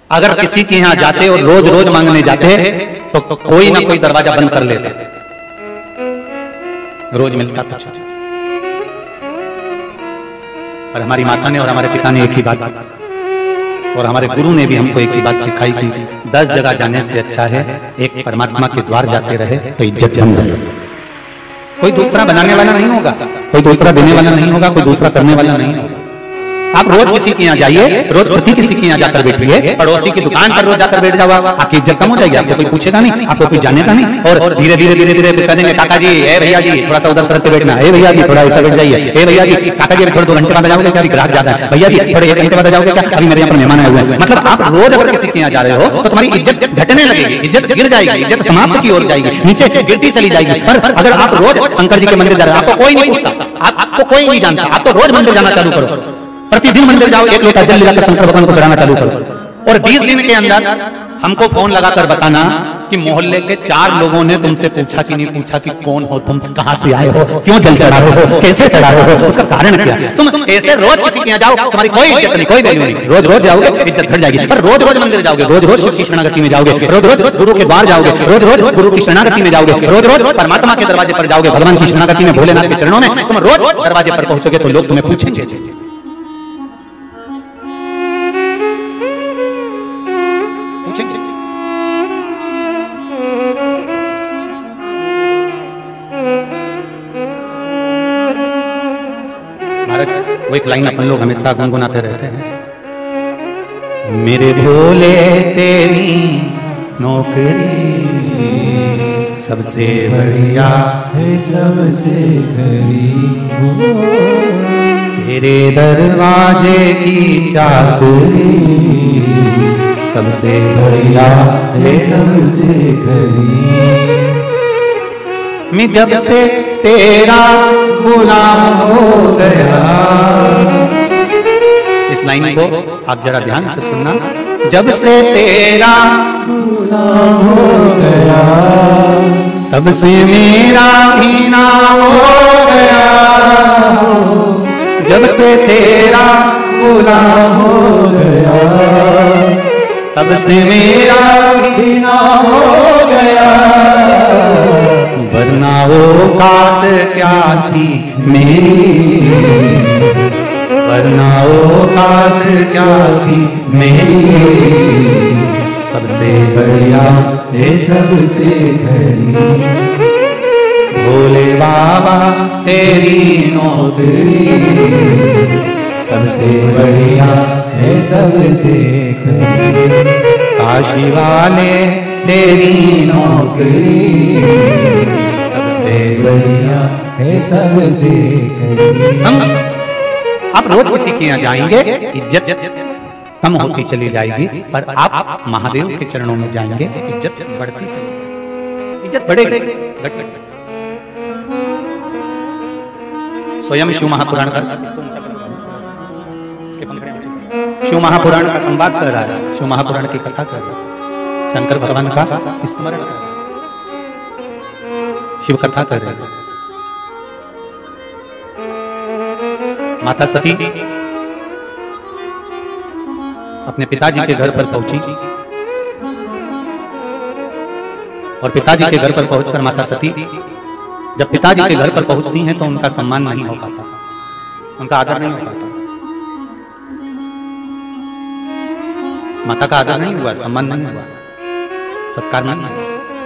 अगर किसी के यहाँ जाते और रोज रोज मांगने जाते तो कोई ना कोई दरवाजा बंद कर लेते, रोज मिलता कुछ। और हमारी माता ने और हमारे पिता ने एक ही बात और हमारे गुरु ने भी हमको एक ही बात सिखाई कि 10 जगह जाने से अच्छा है एक परमात्मा के द्वार जाते रहे तो इज्जत बन जाए। कोई दूसरा बनाने वाला नहीं होगा, कोई दूसरा देने वाला नहीं होगा, कोई दूसरा करने वाला नहीं होगा। आप रोज किसी के यहाँ जाइए, रोज प्रति किसी के यहाँ जाकर बैठिए, पड़ोसी की दुकान पर रोज जाकर बैठ जाओ, आपकी इज्जत कम हो जाएगी, आपको कोई पूछेगा नहीं, आपको कोई जानेगा नहीं। और धीरे धीरे धीरे धीरे कह देंगे काका जी, ए भैया जी थोड़ा सा उधर सड़क पे बैठना, ए भैया जी थोड़ा ऐसा बैठ जाइए, ए भैया जी काका जी थोड़े 2 घंटे बाद जाओगे क्या, ग्राहक ज्यादा है, भैया जी थोड़े 1 घंटे बाद जाओगे क्या, अभी मेरे यहाँ पर मेहमान आए हुए हैं। मतलब आप रोज अगर किसी के यहाँ जा रहे हो तो तुम्हारी इज्जत घटने लगेगी, इज्जत गिर जाएगी, इज्जत समाप्त की ओर जाएगी, नीचे गिरती चली जाएगी। पर अगर आप रोज शंकर जी के मंदिर जा रहे हो, आपको कोई नहीं पूछता, आपको कोई नहीं जानता, आप तो रोज मंदिर जाना चालू करो, प्रतिदिन मंदिर जाओ, 1 लोटा जल लेकर शंकर भगवान को चढ़ाना चालू करो। और 20 दिन के अंदर हमको फोन लगाकर बताना कि मोहल्ले के 4 लोगों ने तुमसे पूछा कि नहीं पूछा कि कौन हो तुम, कहां से आए हो, क्यों जल चढ़ा रहे हो, कैसे चढ़ा रहे हो, उसका कारण क्या। तुम ऐसे रोज किसी के यहाँ जाओ, तुम्हारी कोई इज्जत नहीं, कोई वैल्यू नहीं। रोज रोज जाओगे इज्जत घट जाएगी, पर रोज रोज मंदिर जाओगे, रोज रोज शिव की शरणागति में जाओगे, रोज रोज गुरु के द्वार जाओगे, रोज रोज गुरु की शरणागति में जाओगे, रोज रोज परमात्मा के दरवाजे पर जाओगे, भगवान की शरणागति में, भोलेनाथ के चरणों में तुम रोज दरवाजे पर पहुंचोगे तो लोग तुम्हें पूछेंगे। वो एक लाइन अपन लोग हमेशा गुनगुनाते रहते हैं, मेरे भोले तेरी नौकरी सबसे बढ़िया है, सबसे करीब तेरे दरवाजे की चाकरी सबसे बढ़िया है, सबसे करीब मैं जब से तेरा गुलाम हो गया। इस लाइन को आप जरा ध्यान से सुनना, जब से तेरा गुलाम हो गया तब से मेरा भी नाम हो गया, जब से तेरा गुलाम हो गया तब से मेरा भी नाम हो गया, वरना औकात क्या थी मेरी, वरना औकात क्या थी मेरी, सबसे बढ़िया है, सबसे करीब भोले बाबा तेरी नौकरी सबसे बढ़िया है, सबसे करीब काशी वाले तेरी नौकरी सबसे बढ़िया है, सबसे करीब। हम आप रोज किसी के यहाँ जाएंगे, इज्जत कम होती चली जाएगी, पर आप महादेव के चरणों में जाएंगे इज्जत बढ़ती चली जाएगी, इज्जत बढ़ेगी। स्वयं शिव महापुराण का शिव महापुराण का संवाद कर रहा है, शिव महापुराण की कथा कर रहा है, शंकर भगवान का स्मरण कर रहा है, शिव कथा कर रहे हैं। माता सती अपने पिताजी के घर पर पहुंची और पिताजी के घर पर पहुंचकर माता सती जब पिताजी के घर पर पहुंचती हैं तो उनका सम्मान नहीं हो पाता, उनका आदर नहीं हो पाता, माता का आदर नहीं हुआ, सम्मान नहीं हुआ, सत्कार नहीं हुआ।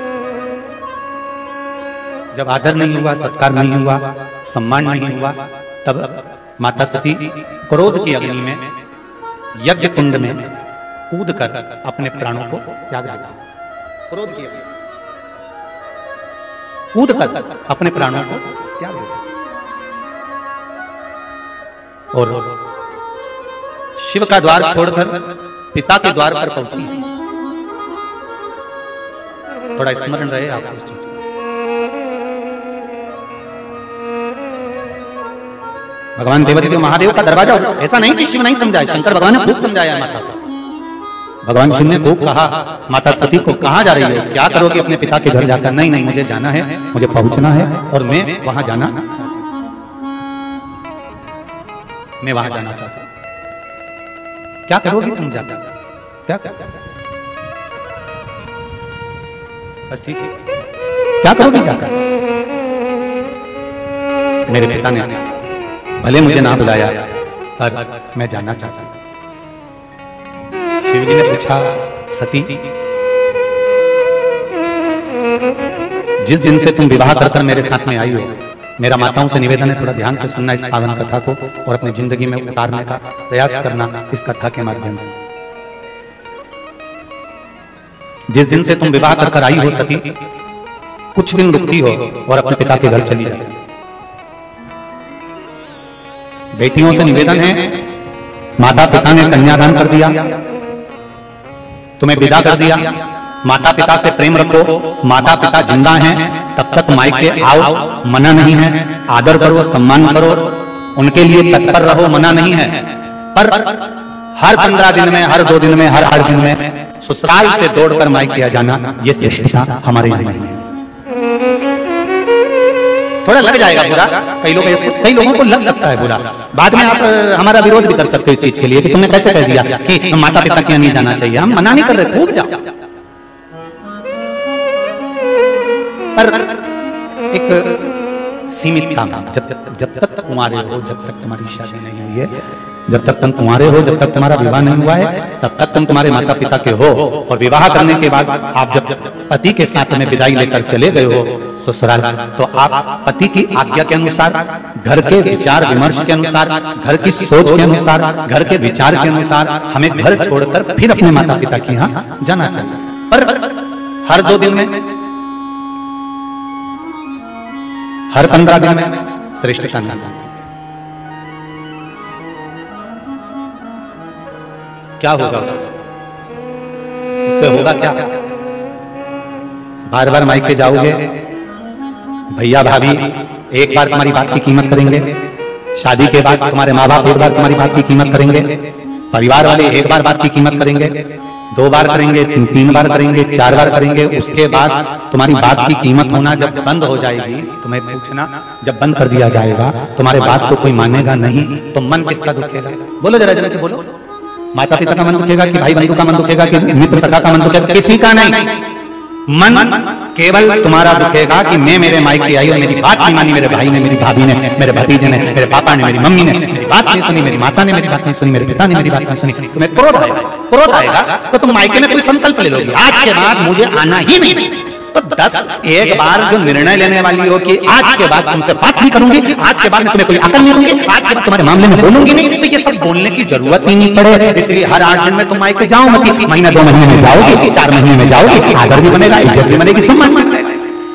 जब आदर नहीं हुआ, सत्कार नहीं हुआ, सम्मान नहीं हुआ, तब माता सती क्रोध की अग्नि में यज्ञ कुंड में कूदकर अपने प्राणों को त्याग दिया। क्रोध की अग्नि कूदकर अपने प्राणों को त्याग दिया और शिव का द्वार छोड़कर पिता के द्वार पर पहुंची। थोड़ा स्मरण रहे आपको इस चीज। भगवान देवदेव महादेव का दरवाजा, ऐसा नहीं कि शिव नहीं समझाया, शंकर भगवान ने खूब समझाया माता को। भगवान शिव ने खूब कहा माता सती को, कहां जा रही हो, क्या करोगे अपने पिता के घर जाकर? नहीं नहीं, मुझे जाना है, मुझे पहुंचना है और मैं वहां जाना चाहता हूं। क्या करोगी तुम जाकर? क्या बस ठीक है, क्या करोगे जाकर? मेरे पिता ने भले मुझे ना बुलाया पर मैं जानना चाहता हूं। शिव जी ने पूछा, सती जिस दिन से तुम विवाह कर मेरे साथ में आई हो, मेरा माताओं से निवेदन है थोड़ा ध्यान से सुनना इस पावन कथा को और अपनी जिंदगी में उतारने का प्रयास करना इस कथा के माध्यम से। जिस दिन से तुम विवाह कर आई हो सती, कुछ दिन रुकती हो और अपने पिता के घर चली जाती हो। बेटियों से निवेदन है, माता पिता ने कन्यादान कर दिया, तुम्हें विदा कर दिया, माता पिता से प्रेम रखो, माता पिता जिंदा हैं तब तक मायके आओ, मना नहीं है, आदर करो, सम्मान करो, उनके लिए तत्पर रहो, मना नहीं है। पर हर 15 दिन में, हर 2 दिन में, हर 8 दिन में ससुराल से दौड़कर मायके आ जाना, ये श्रेष्ठता हमारे यहाँ नहीं है। थोड़ा लग जाएगा बुरा, कई लोगों को लग सकता है बुरा, बाद में आप हमारा विरोध भी कर सकते हो इस चीज के लिए कि तुमने कैसे कह दिया कि माता पिता के यहाँ नहीं जाना चाहिए। हम मना नहीं कर रहे, खूब जाओ, पर एक सीमित काम, जब तक कुंवारे हो, जब तक तुम्हारी शादी नहीं हुई है, जब तक तुम कुंवारे हो, जब तक तुम्हारा विवाह नहीं हुआ है, तब तक तुम तुम्हारे माता पिता के हो। और विवाह करने के बाद आप जब पति के साथ में विदाई लेकर चले गए हो ससुराल, तो आप पति की आज्ञा के अनुसार, घर के विचार विमर्श के अनुसार, घर की सोच के अनुसार, घर के विचार के अनुसार हमें घर छोड़कर फिर अपने माता पिता के यहाँ जाना चाहिए। पर हर 2 दिन में, हर 15 दिन में श्रेष्ठता नहीं जानती। क्या होगा उससे होगा क्या? बार बार मायके जाओगे, भैया भाभी एक बार तुम्हारी बात की कीमत करेंगे, शादी के बाद तुम्हारे माँ बाप एक बार तुम्हारी बात की कीमत करेंगे, परिवार वाले एक बार बात की कीमत करेंगे, 2 बार करेंगे, 3 बार करेंगे, 4 बार करेंगे। उसके बाद तुम्हारी बात की कीमत होना जब बंद हो जाएगी, तुम्हें पूछना जब बंद कर दिया जाएगा, तुम्हारे बात को कोई मानेगा नहीं, तो मन किसका दुखेगा? बोलो जरा जरा बोलो। माता पिता का मन दुखेगा कि भाई बंधु का मन दुखेगा कि मित्र सखा का मन दुखेगा? किसी का नहीं। मन केवल तुम्हारा दुखेगा कि मैं मेरे मायके आई और मेरी बात नहीं मानी, मेरे भाई ने, मेरी भाभी ने, मेरे भतीजे ने, मेरे पापा ने, मेरी मम्मी ने मेरी बात नहीं सुनी, मेरी माता ने मेरी बात नहीं सुनी, मेरे पिता ने मेरी बात नहीं सुनी। तुम्हें क्रोध आएगा, क्रोध आएगा तो तुम मायके में कोई संकल्प ले लोगी, आज के बाद मुझे आना ही नहीं। तो 10 बार जो निर्णय लेने वाली हो कि आज के बाद तुमसे बात नहीं करूंगी, आज के बाद मैं तुम्हें कोई अकल नहीं दूंगी, आज के बाद तुम्हारे मामले में बोलूंगी नहीं, तो ये सब बोलने की जरूरत ही नहीं पड़े। इसलिए हर 8 दिन में तुम मायके जाओ मत, महीना 2 महीने में जाओगे, 4 महीने में जाओगे, आदर भी बनेगा, इज्जत भी बनेगी, सम्मान भी बनेगा।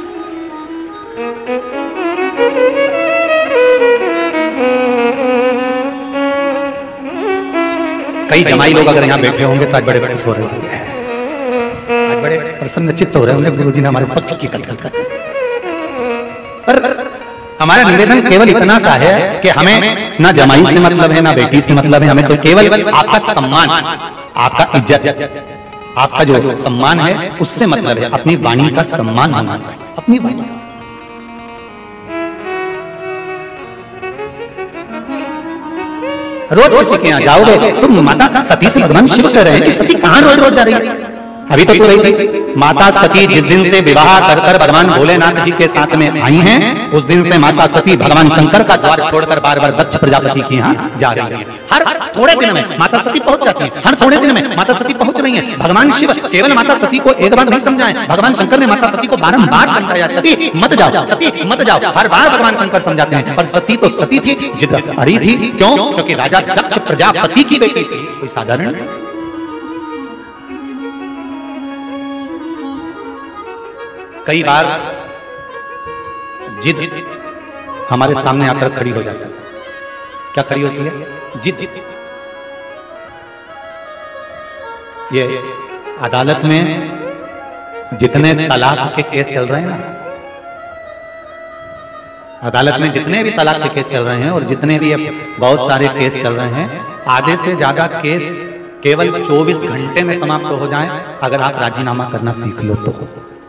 कई जमाई लोग अगर यहाँ बैठे होंगे तो आज बड़े खुश हो रहे होंगे, आज बड़े प्रसन्न चित्त हो रहे होंगे, गुरुजी ने हमारे पक्ष की कथा कर। पर हमारा निवेदन केवल इतना सा है कि हमें ना जमाई से मतलब है, ना बेटी से मतलब है, हमें तो केवल आपका सम्मान, आपका इज्जत, आपका जो सम्मान है उससे मतलब है। अपनी वाणी का सम्मान होना चाहिए, अपनी वाणी का सम्मान। रोज किसी के यहाँ जाओगे, तुम माता सती से भगवान शिव कह रहे हैं कि सती कहाँ रोज रोज जा रही है? अभी तो रही थी। माता सती जिस दिन से विवाह कर भगवान भोलेनाथ जी के साथ में आई हैं, उस दिन से माता सती भगवान शंकर का द्वार छोड़कर बार बार दक्ष प्रजापति के यहाँ जा रही है। हर थोड़े दिन में माता सती पहुंच जाती है, हर थोड़े दिन में माता सती पहुंच रही है। भगवान शिव केवल माता सती को एक बार नहीं समझाए, भगवान शंकर ने माता सती को बारंबार समझाया, सती मत जाओ, सती मत जाओ। हर बार भगवान शंकर समझाते हैं, पर सती तो सती थी, जिद अड़ी थी। क्यों? क्योंकि राजा दक्ष प्रजापति की बेटी थी, कोई साधारण थी। कई बार जिद हमारे सामने आकर खड़ी हो जाती है। क्या खड़ी होती है? जिद। ये अदालत में जितने तलाक के केस चल रहे हैं ना, अदालत में जितने भी तलाक के केस चल रहे हैं और जितने भी बहुत सारे केस चल रहे हैं, आधे से ज्यादा केस केवल 24 घंटे में समाप्त हो जाएं अगर आप राजीनामा करना सीख लो तो।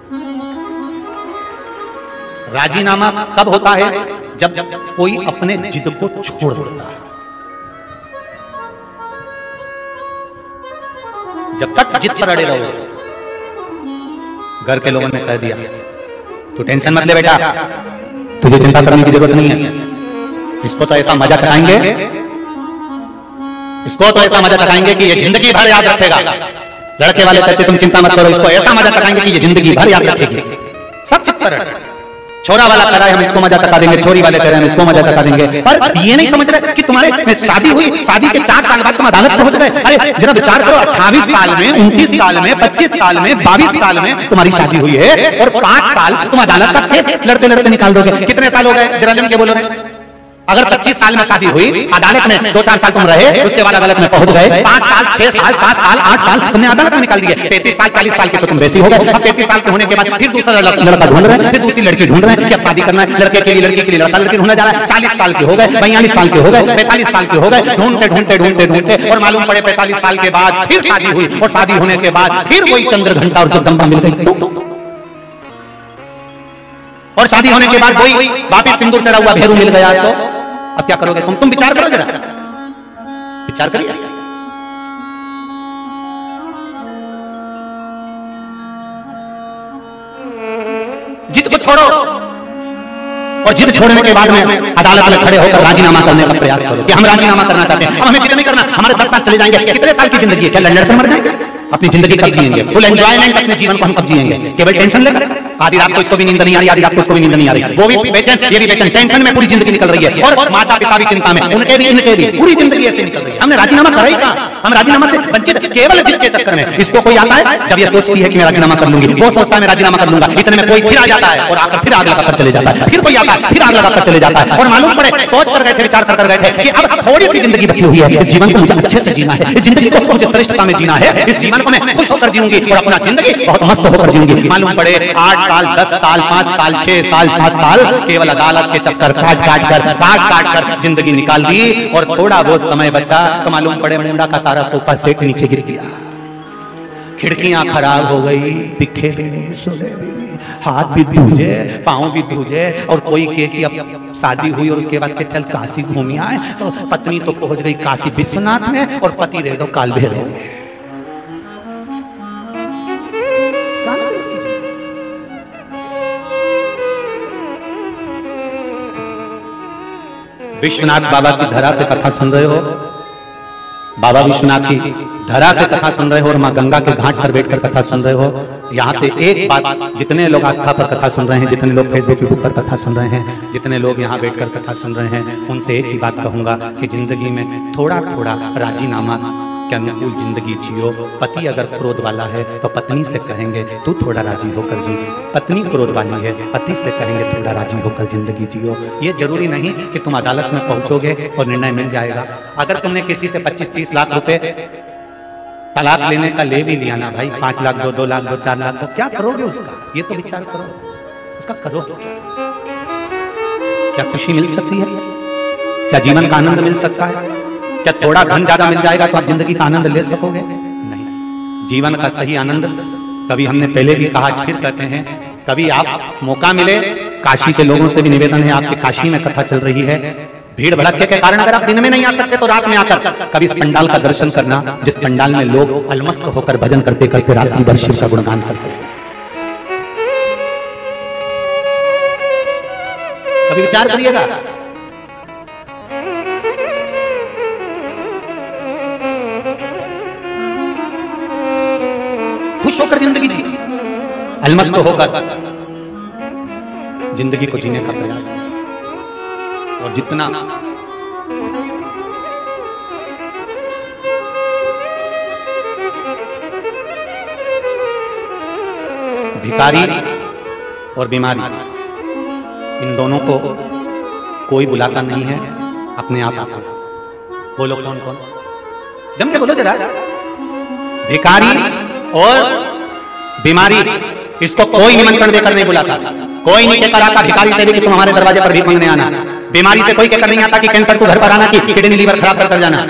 राजीनामा कब होता है? जब कोई अपने जिद को छोड़ देता है। जब तक जिद पर अड़े रहो। घर के लोगों ने कह दिया तू टेंशन मत ले बेटा, तुझे चिंता करने की जरूरत नहीं है, इसको तो ऐसा मजा चखाएंगे, इसको तो ऐसा मजा चखाएंगे कि ये जिंदगी भर याद रखेगा। लड़के वाले कहते तुम चिंता मत करो, इसको ऐसा मजा चखाएंगे कि ये जिंदगी भर याद रखेगी। सब चित पर छोरा वाला कह रहा है हम इसको मजा चखा देंगे, छोरी वाले कह रहे हैं हम इसको मजा चखा देंगे, पर ये नहीं समझ रहे कि तुम्हारे शादी हुई, शादी के 4 साल बाद तुम अदालत पहुंच गए। अरे जरा विचार करो, 28 साल में, 29 साल में, 25 साल में, 22 साल में तुम्हारी शादी हुई है और 5 साल तुम अदालत का केस लड़ते लड़ते निकाल दोगे। कितने साल हो गए जरा जम के बोलो रे? अगर 25 साल में शादी हुई, अदालत में 2-4 साल तुम रहे, उसके बाद अदालत में पहुंच गए, 5 साल, 6 साल, 7 साल, 8 साल तुमने अदालत में निकाल दिए। 35 साल, 40 साल के तो तुम वैसे हो गए। अब 35 साल के होने के बाद फिर दूसरा लड़का ढूंढ रहे हैं, फिर दूसरी लड़की ढूंढ रहे हैं कि अब शादी करना है, लड़के के लिए लड़की के लिए लड़का लड़की ढूंढा जा रहा है। 40 साल के हो गए, 42 साल के हो गए, 45 साल के हो गए, ढूंढते ढूंढते ढूंढते ढूंढते और मालूम पड़े 45 साल के बाद फिर शादी हुई और शादी होने के बाद फिर वही चंद्र घंटा और जगदम्बा मिल गई। और शादी होने के बाद वही वापिस सिंदूर चढ़ा हुआ भेरू मिल गया, तो अब क्या करोगे तुम विचार करो, जरा विचार करिए। जिद को छोड़ो और जिद छोड़ने के बाद में अदालत में खड़े होकर राजीनामा करने का प्रयास करो कि हम राजीनामा करना चाहते हैं, अब हमें जिद नहीं करना, हमारे 10 साल चले जाएंगे। कितने साल की जिंदगी है? क्या लड़कर मर जाएंगे? अपनी जिंदगी कब जिएंगे? फुल एंजॉयमेंट अपने जीवन को हम कब जिएंगे? केवल टेंशन लेकर आधी रात को इसको भी नींद नहीं आ रही, आधी रात को इसको भी नींद नहीं आ रही, वो भी बेचैन, ये भी बेचैन, टेंशन में पूरी जिंदगी निकल रही है और माता पिता भी चिंता में, उनके भी इनके भी, पूरी जिंदगी ऐसे निकल रही है। हमने राजीनामा करा ही कहा, हम राजीनामा से वंचित केवल जिद के चक्कर में। इसको कोई आता है जब ये सोचती है कि मैं राजीनामा कर लूंगी, वो सोचता है मैं राजीनामा कर लूंगा, इतने में कोई फिर आ जाता है और आकर फिर आग लगाकर चले जाता है, फिर कोई आता है फिर आग लगाकर चले जाता है। और मालूम पड़े सोच कर गए थे, विचार कर गए थे कि अब थोड़ी सी जिंदगी बची हुई है, इस जीवन को मुझे अच्छे से जीना है, इस जिंदगी को मुझे श्रेष्ठता में जीना है, इस जीवन को मैं खुश होकर जीऊंगी और अपना जिंदगी बहुत मस्त होकर जीऊंगी। मालूम पड़े 8 साल, 10 साल, 5 साल, 6 साल, 7 साल केवल अदालत के चक्कर काट काट कर जिंदगी निकाल दी और थोड़ा बहुत समय बचा तो मालूम पड़े मुंडा का सारा सोफा सेट नीचे गिर गया, खिड़कियां खराब हो गई, दिखे भी नहीं, सुने भी नहीं, हाथ भी धूजे, पांव भी धूजे और कोई कहे कि अब शादी हुई और उसके बाद के चल काशी घूमी आए, तो पत्नी तो पहुंच गई काशी विश्वनाथ में और पति रह गए काल भैरव में। विश्वनाथ बाबा की धरा से कथा सुन रहे हो, बाबा विश्वनाथ की धरा से कथा सुन रहे हो और माँ गंगा के घाट पर बैठकर कथा सुन रहे हो। यहाँ से एक बात, जितने लोग आस्था पर कथा सुन रहे हैं, जितने लोग फेसबुक यूट्यूब पर कथा सुन रहे हैं, जितने लोग यहाँ बैठकर कथा सुन रहे हैं, उनसे एक ही बात कहूँगा कि जिंदगी में थोड़ा थोड़ा राजीनामा के अनुकूल जिंदगी जियो। पति अगर क्रोध वाला है तो पत्नी से कहेंगे तू थोड़ा राजी होकर जी, पत्नी क्रोध वाली है पति से कहेंगे थोड़ा राजी होकर जिंदगी जियो। ये जरूरी नहीं कि तुम अदालत में पहुंचोगे और निर्णय मिल जाएगा। अगर तुमने किसी से 25-30 लाख रुपए तलाक लेने का ले भी लिया ना भाई, 5 लाख दो, 2 लाख दो, 4 लाख दो, क्या करोगे उसका? ये तो विचार करो, उसका करोगे क्या? क्या खुशी मिल सकती है? क्या जीवन का आनंद मिल सकता है? क्या थोड़ा धन ज्यादा मिल जाएगा तो आप जिंदगी का आनंद ले सकोगे? नहीं। जीवन का सही आनंद, कभी हमने पहले भी कहा, आज फिर कहते हैं, कभी आप मौका मिले, काशी के लोगों से भी निवेदन है, आपके काशी में कथा चल रही है, भीड़ भड़के के कारण अगर आप दिन में नहीं आ सकते तो रात में आकर कभी इस पंडाल का दर्शन करना, जिस पंडाल में लोग अलमस्त होकर भजन करते करते रात्रि भर शिव का गुणगान करते हैं। कभी विचार करिएगा। खुश होकर जिंदगी जी, अलमस्त होकर जिंदगी को जीने का प्रयास करें। और जितना भिखारी और बीमारी, इन दोनों को कोई बुलाता नहीं है, अपने आप आते हैं। बोलो कौन कौन? जम के बोलो जरा। भिखारी और बीमारी, इसको कोई निमंत्रण देकर नहीं बुलाता, कोई नहीं कहकर आता भिखारी से भी कि तुम हमारे दरवाजे पर भीख मांगने आना। बीमारी से कोई कहकर नहीं आता कि कैंसर को घर पर आना, कि किडनी लीवर खराब कर जाना।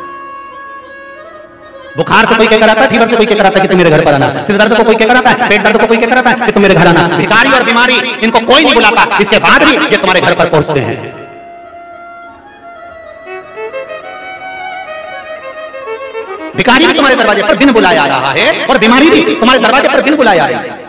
बुखार से कोई कहकर आता, फीवर से कोई कहकर आता कि तुम मेरे घर पर आना। सिर दर्द को कोई कहकर आता है, पेट दर्द को कोई कहकर आता है कि तुम मेरे घर आना। भिखारी और बीमारी, इनको कोई नहीं बुलाता, इसके बाद भी ये तुम्हारे घर पर पहुंचते हैं। भिखारी भी तुम्हारे दरवाजे पर बिन बुलाए आ रहा है और बीमारी भी तुम्हारे दरवाजे पर बिन बुलाए आ रही है।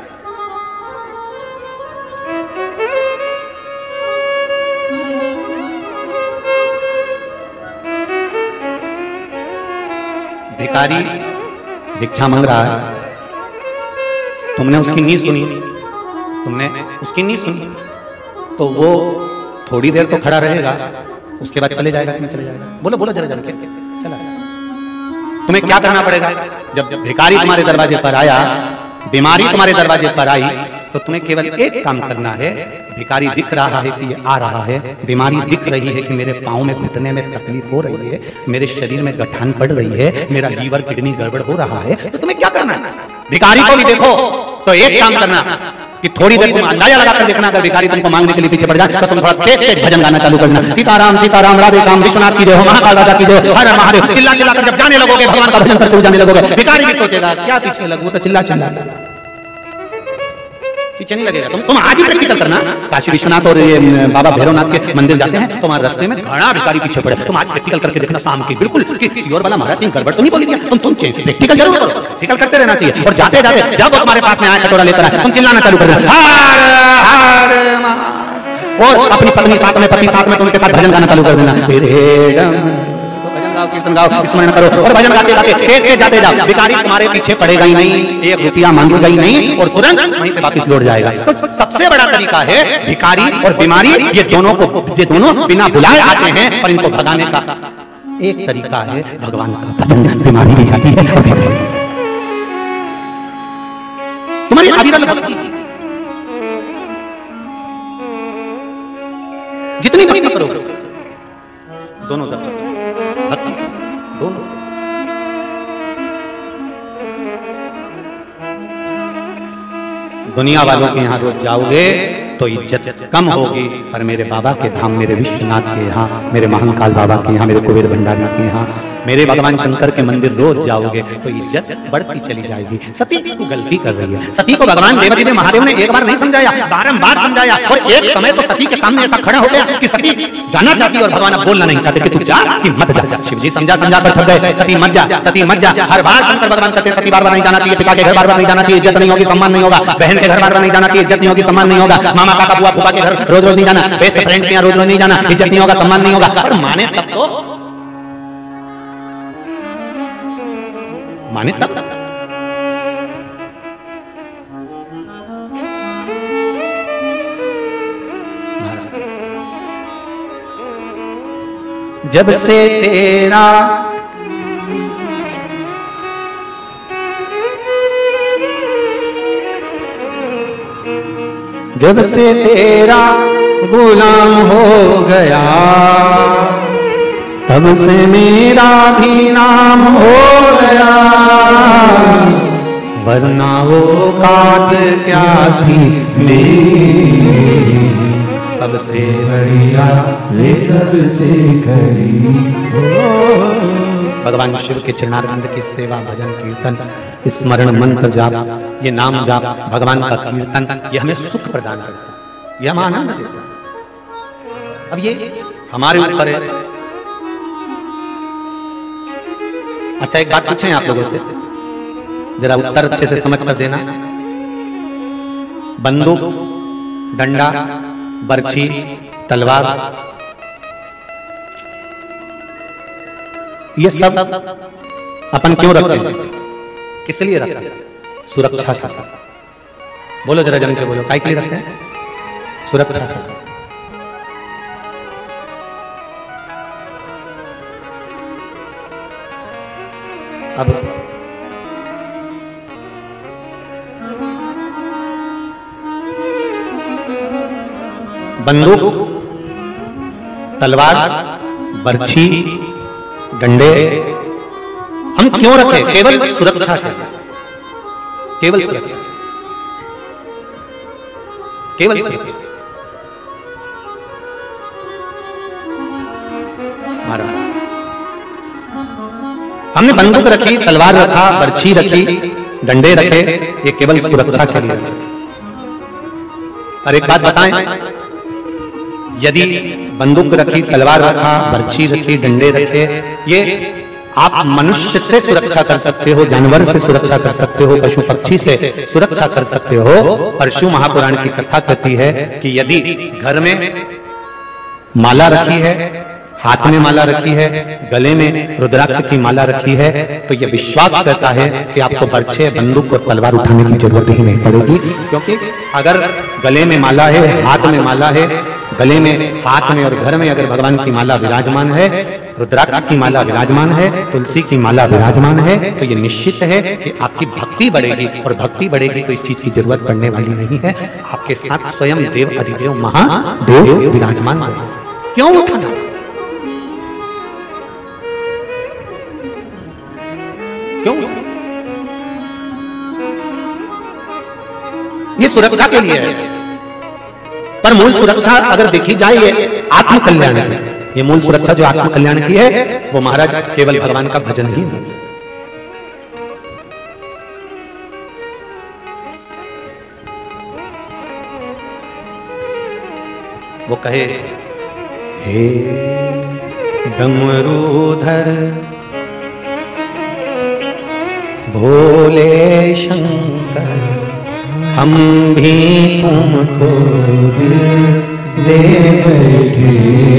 भिखारी भिक्षा मांग रहा है, तुमने उसकी नहीं सुनी, तुमने उसकी नहीं सुनी, तो वो थोड़ी देर तो खड़ा रहेगा, उसके बाद चले जाएगा कि नहीं चले जाएगा? बोलो बोलो जरा जरा के चला जाएगा। तुम्हें क्या करना पड़ेगा? जब भिखारी तुम्हारे दरवाजे पर आया, बीमारी तुम्हारे दरवाजे पर आई, तो तुम्हें केवल एक काम करना है। भिखारी दिख रहा है कि ये आ रहा है, बीमारी दिख रही है कि मेरे पाँव में घुटने में तकलीफ हो रही है, मेरे शरीर में गठान पड़ रही है, मेरा लीवर किडनी गड़बड़ हो रहा है, तो तुम्हें क्या करना है? भिखारी को भी देखो तो एक काम करना कि थोड़ी देर तुम अंदाजा लगाकर देखना, अगर भिखारी तुमको मांगने के लिए पीछे पड़ जाए तो तुम थोड़ा तेज तेज भजन गाना चालू करना। सीताराम सीताराम राधे श्याम विश्वनाथ की जय हो, महाकाल राजा की जय हो, हर हर महादेव चिल्ला चिल्ला कर जब जाने लगोगे, भगवान का भजन करते हुए जाने लगोगे, भिखारी भी सोचेगा क्या पीछे लगू, तो चिल्ला चिल्ला पीछे नहीं लगेगा। तुम आज ही प्रैक्टिकल करना। काशी विश्वनाथ और ये बाबा भैरवनाथ के मंदिर जाते हैं, तुम्हारे रास्ते में घना भिखारी पीछे पड़े, तुम आज प्रैक्टिकल करके देखना शाम की, बिल्कुल कि सियोर वाला महाराज कहीं गड़बड़ तो नहीं बोली दिया, तुम प्रैक्टिकल जरूर करो, प्रैक्टिकल करते रहना चाहिए। और जाते जाते जब वो तुम्हारे पास में आए कटोरा लेकर आए, तुम चिल्लाना चालू कर देना, और अपनी पत्नी साथ में, पति साथ में, तुम उनके साथ भजन गाना चालू कर देना, कीर्तन गाओ, स्मरण करो और भजन गाते गाते एक एक जाते जाओ। भिखारी तुम्हारे पीछे पड़ेगा ही नहीं, एक रुपया मांगेगा ही नहीं, और तुरंत वहीं से वापस लौट जाएगा। तो सबसे बड़ा तरीका है भिखारी और बीमारी, ये दोनों बिना बुलाए आते हैं, पर इनको भगाने का एक तरीका है भगवान का भजन। बीमारी भी जाती है और भिखारी तुम्हारी अविरल भक्ति, जितनी भक्ति करोगे दोनों दर्शन भक्ति से दोनों। दुनिया वालों के यहाँ रोज जाओगे तो इज्जत कम होगी, पर मेरे बाबा के धाम, मेरे विश्वनाथ के यहाँ, मेरे महाकाल बाबा के यहाँ, मेरे कुबेर भंडारी के यहाँ, मेरे भगवान शंकर के मंदिर रोज जाओगे तो इज्जत बढ़ती चली जाएगी। सती को गलती कर रही है, सती को भगवान देवादिदेव महादेव ने एक बार नहीं समझाया, बारंबार समझाया, और एक समय तो सती के सामने ऐसा खड़ा हो गया कि सती जाना चाहती और भगवान अब बोलना नहीं चाहते कि तू जा कि मत जा। शिव जी समझा कर थक गए, सती मत जा, सती मत जा। हर बार शंकर भगवान कहते सती बार बार नहीं जाना चाहिए, पिता के घर बार बार नहीं जाना चाहिए, इज्जत नहीं होगी, सम्मान नहीं होगा, बहन के घर बार बार नहीं जाना चाहिए, इज्जत नहीं होगी, सम्मान नहीं होगा, मामा काका बुआ फूफा के घर रोज रोज नहीं जाना, बेस्ट फ्रेंड के यहाँ रोज रोज नहीं जाना, इज्जत नहीं होगा, सम्मान नहीं होगा। पर माने तब तो माने तब जब से तेरा गुलाम हो गया, तब से मेरा भी नाम हो गया, वरना वो काट क्या थी मेरी, सबसे बढ़िया वे सबसे करीब। भगवान शिव के चरणारविंद की सेवा, भजन, कीर्तन, स्मरण, मंत्र जाप, ये नाम जाप, भगवान का कीर्तन, ये हमें सुख प्रदान करता है, ये हमें आनंद देता है। अब ये हमारे ऊपर है। अच्छा एक बात पूछें आप लोगों से, जरा उत्तर अच्छे से समझ कर देना। बंदूक, डंडा, बर्छी, तलवार, ये सब अपन क्यों रखते हैं? किस लिए रखते हैं? सुरक्षा का। बोलो जरा जम के बोलो, काय के लिए रखते हैं? सुरक्षा का। अब बंदूक, तलवार, बर्छी, डंडे हम क्यों रखे? केवल सुरक्षा के, केवल सुरक्षा, केवल सुरक्षा। महाराज हमने बंदूक रखी, तलवार रखा, बर्छी रखी, डंडे रखे, ये केवल सुरक्षा के लिए रखे। और एक बात बताएं, यदि बंदूक रखी, तलवार रखा, बर्छी रखी, डंडे रखे, ये आप मनुष्य से सुरक्षा कर सकते हो, जानवर से सुरक्षा कर सकते हो, पशु पक्षी से सुरक्षा कर सकते हो। और शिव महापुराण की कथा कहती है कि यदि घर में माला रखी है, हाथ में माला रखी है, गले में रुद्राक्ष की माला रखी है, तो यह विश्वास करता है कि आपको बर्छे, बंदूक और तलवार उठाने की जरूरत ही नहीं पड़ेगी। क्योंकि अगर गले में माला है, हाथ में माला है, गले में, हाथ में और घर में अगर भगवान की माला विराजमान है, रुद्राक्ष की माला विराजमान है, तुलसी की माला विराजमान है, तो ये निश्चित है कि आपकी भक्ति बढ़ेगी। और भक्ति बढ़ेगी तो इस चीज की जरूरत पड़ने वाली नहीं है। आपके साथ स्वयं देव अधिदेव महादेव विराजमान है। क्यों उठाना? क्यों? ये सुरक्षा के लिए है, पर मूल सुरक्षा अगर देखी जाए ये आत्म कल्याण की। ये मूल सुरक्षा जो आत्म कल्याण की है वो महाराज केवल भगवान का भजन ही है। वो कहे, हे डमरूधर भोले शंकर, हम भी तुमको दिल दे बैठे।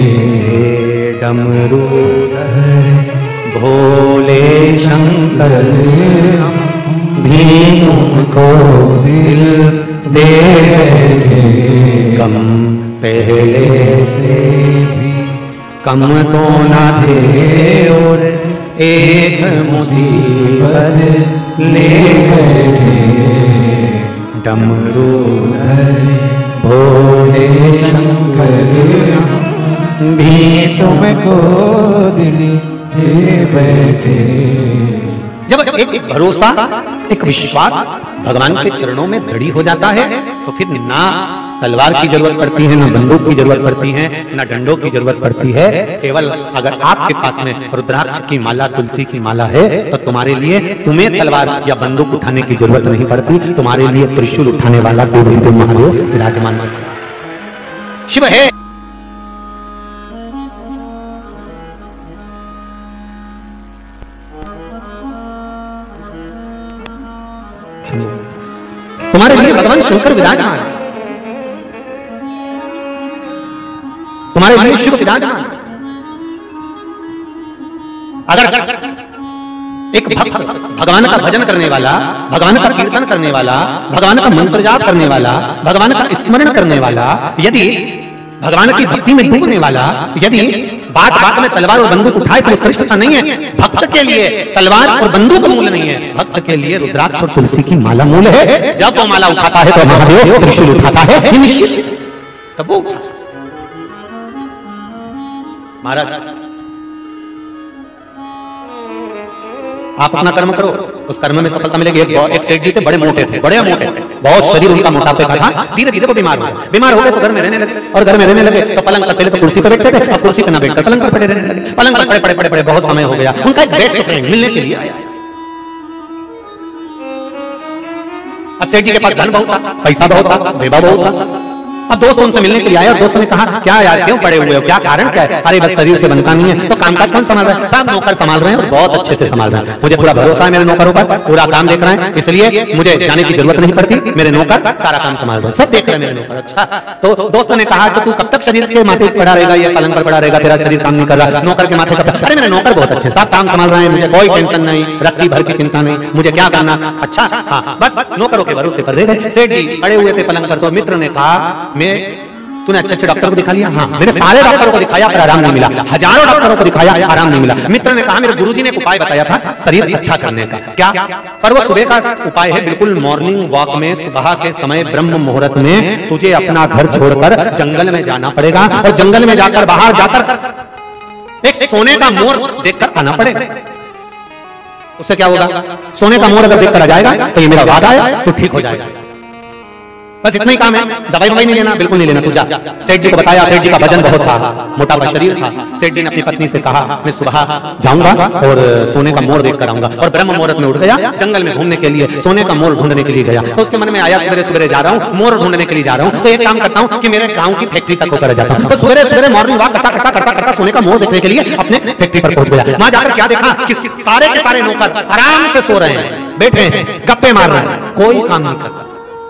डमरूधर भोले शंकर, हम भी तुमको दिल दे बैठे। कम पहले से भी कम तो ना थे और एक मुसीबत ले बैठे। डमरूधर भोले शंकर, भी तुमको दिल दे बैठे। जब एक भरोसा, एक विश्वास भगवान के चरणों में दृढ़ हो जाता है तो फिर ना तलवार की जरूरत पड़ती है, ना बंदूक की जरूरत पड़ती है, ना डंडों की जरूरत पड़ती है। केवल अगर आपके पास में रुद्राक्ष की माला, तुलसी की माला है तो तुम्हारे लिए, तुम्हें तलवार या बंदूक उठाने की जरूरत नहीं पड़ती। तुम्हारे लिए त्रिशूल उठाने वाला देव महादेव विराजमान शिव है। तुम्हारे लिए भगवान शंकर विराजमान है, तुम्हारे लिए शिव विराजमान। अगर एक भक्त भगवान का भजन करने वाला, भगवान का कीर्तन करने वाला, भगवान का मंत्र जाप करने वाला, भगवान का स्मरण करने वाला, यदि भगवान की भक्ति में डूबने वाला, यदि बात बात में तलवार और बंदूक उठाए तो श्रेष्ठता नहीं है। भक्त के लिए तलवार और बंदूक मूल नहीं है, भक्त के लिए रुद्राक्ष और तुलसी की माला मूल है। जब वो माला उठाता है तो महादेव त्रिशूल उठाता है, ये निश्चित। तब वो महाराज आप अपना कर्म करो, उस कर्म में सफलता मिलेगी। एक सेठ जी थे, बड़े मोटे थे, बड़े मोटे, बहुत शरीर उनका मोटापे का था। धीरे धीरे वो बीमार हो गए। बीमार हो गए तो घर में रहने लगे, और घर में रहने लगे तो पलंग पर, पहले तो कुर्सी पर बैठते थे, अब कुर्सी पर ना बैठकर पलंग पर पड़े रहने लगे। पलंग पर पड़े पड़े पड़े बहुत समय हो गया। उनका एक बेस्ट फ्रेंड मिलने के लिए आया। अब सेठ जी के पास धन बहुत था, पैसा बहुत था, वैभव बहुत था। अब दोस्त उनसे मिलने के लिए आए और दोस्त ने कहा, क्या यार क्यों पड़े हुए हो, क्या कारण क्या है? अरे बस शरीर से बनता नहीं है। तो कामकाज कौन संभाल रहा है? सब नौकर संभाल रहे हैं और बहुत अच्छे से संभाल रहे हैं। मुझे पूरा भरोसा है मेरे नौकरों पर, पूरा काम देख रहे हैं, इसलिए मुझे जाने की जरूरत नहीं पड़ती। मेरे नौकर सारा काम संभाल रहे हैं, सब देख रहे हैं मेरे नौकर। अच्छा, तो दोस्त ने कहा कि तू कब तक शरीर के माथे पड़ा रहेगा, या पलंग पर पड़ा रहेगा, तेरा शरीर काम नहीं कर रहा, नौकर के माथे कब तक? अरे मेरे नौकर बहुत अच्छे, सब काम संभाल रहे हैं, मुझे कोई टेंशन नहीं, रत्ती भर की चिंता नहीं, मुझे क्या करना। अच्छा हाँ, बस नौकरों के भरोसे पर रह गए। सेठ जी पड़े हुए थे पलंग पर, तो मित्र ने कहा, मैं तूने अच्छे अच्छे डॉक्टर को दिखा लिया? हाँ, मैंने सारे डॉक्टरों को दिखाया पर आराम नहीं मिला, हजारों डॉक्टरों को दिखाया, आराम नहीं मिला। मित्र ने कहा, मेरे गुरुजी ने एक उपाय बताया था शरीर अच्छा करने का। क्या? पर वो सुबह का उपाय है, बिल्कुल मॉर्निंग वॉक में, सुबह के समय ब्रह्म मुहूर्त में तुझे अपना घर छोड़कर जंगल में जाना पड़ेगा, और जंगल में जाकर, बाहर जाकर एक सोने का मोर देखकर आना पड़ेगा। उससे क्या होगा? सोने का मोर अगर देखकर आ जाएगा तो ये मेरा वादा है, तो ठीक हो जाएगा। बस इतना ही काम है, दवाई ववाई नहीं लेना, बिल्कुल नहीं लेना, तू जा। सेठ जी को बताया, सेठ जी का वजन बहुत था, मोटा शरीर था। सेठ जी ने अपनी पत्नी से कहा मैं सुबह जाऊंगा और सोने का मोड़ देख कर आऊंगा, और ब्रह्म मुहूर्त में उठ गया, जंगल में घूमने के लिए सोने का मोड़ ढूंढने के लिए गया। तो उसके मन में आया सवेरे सवेरे जा रहा हूँ, मोड़ ढूंढने के लिए जा रहा हूँ, तो एक काम करता हूँ कि मेरे गाँव की फैक्ट्री तक होकर जाता हूँ। तो सवेरे सवेरे मॉर्निंग वॉक करता सोने का मोड़ देखने के लिए अपने फैक्ट्री पर पहुंच गया। वहां जाकर क्या देखा कि सारे के सारे नौकर आराम से सो रहे हैं, बैठे हैं, गप्पे मार रहे हैं, कोई काम नहीं कर रहा।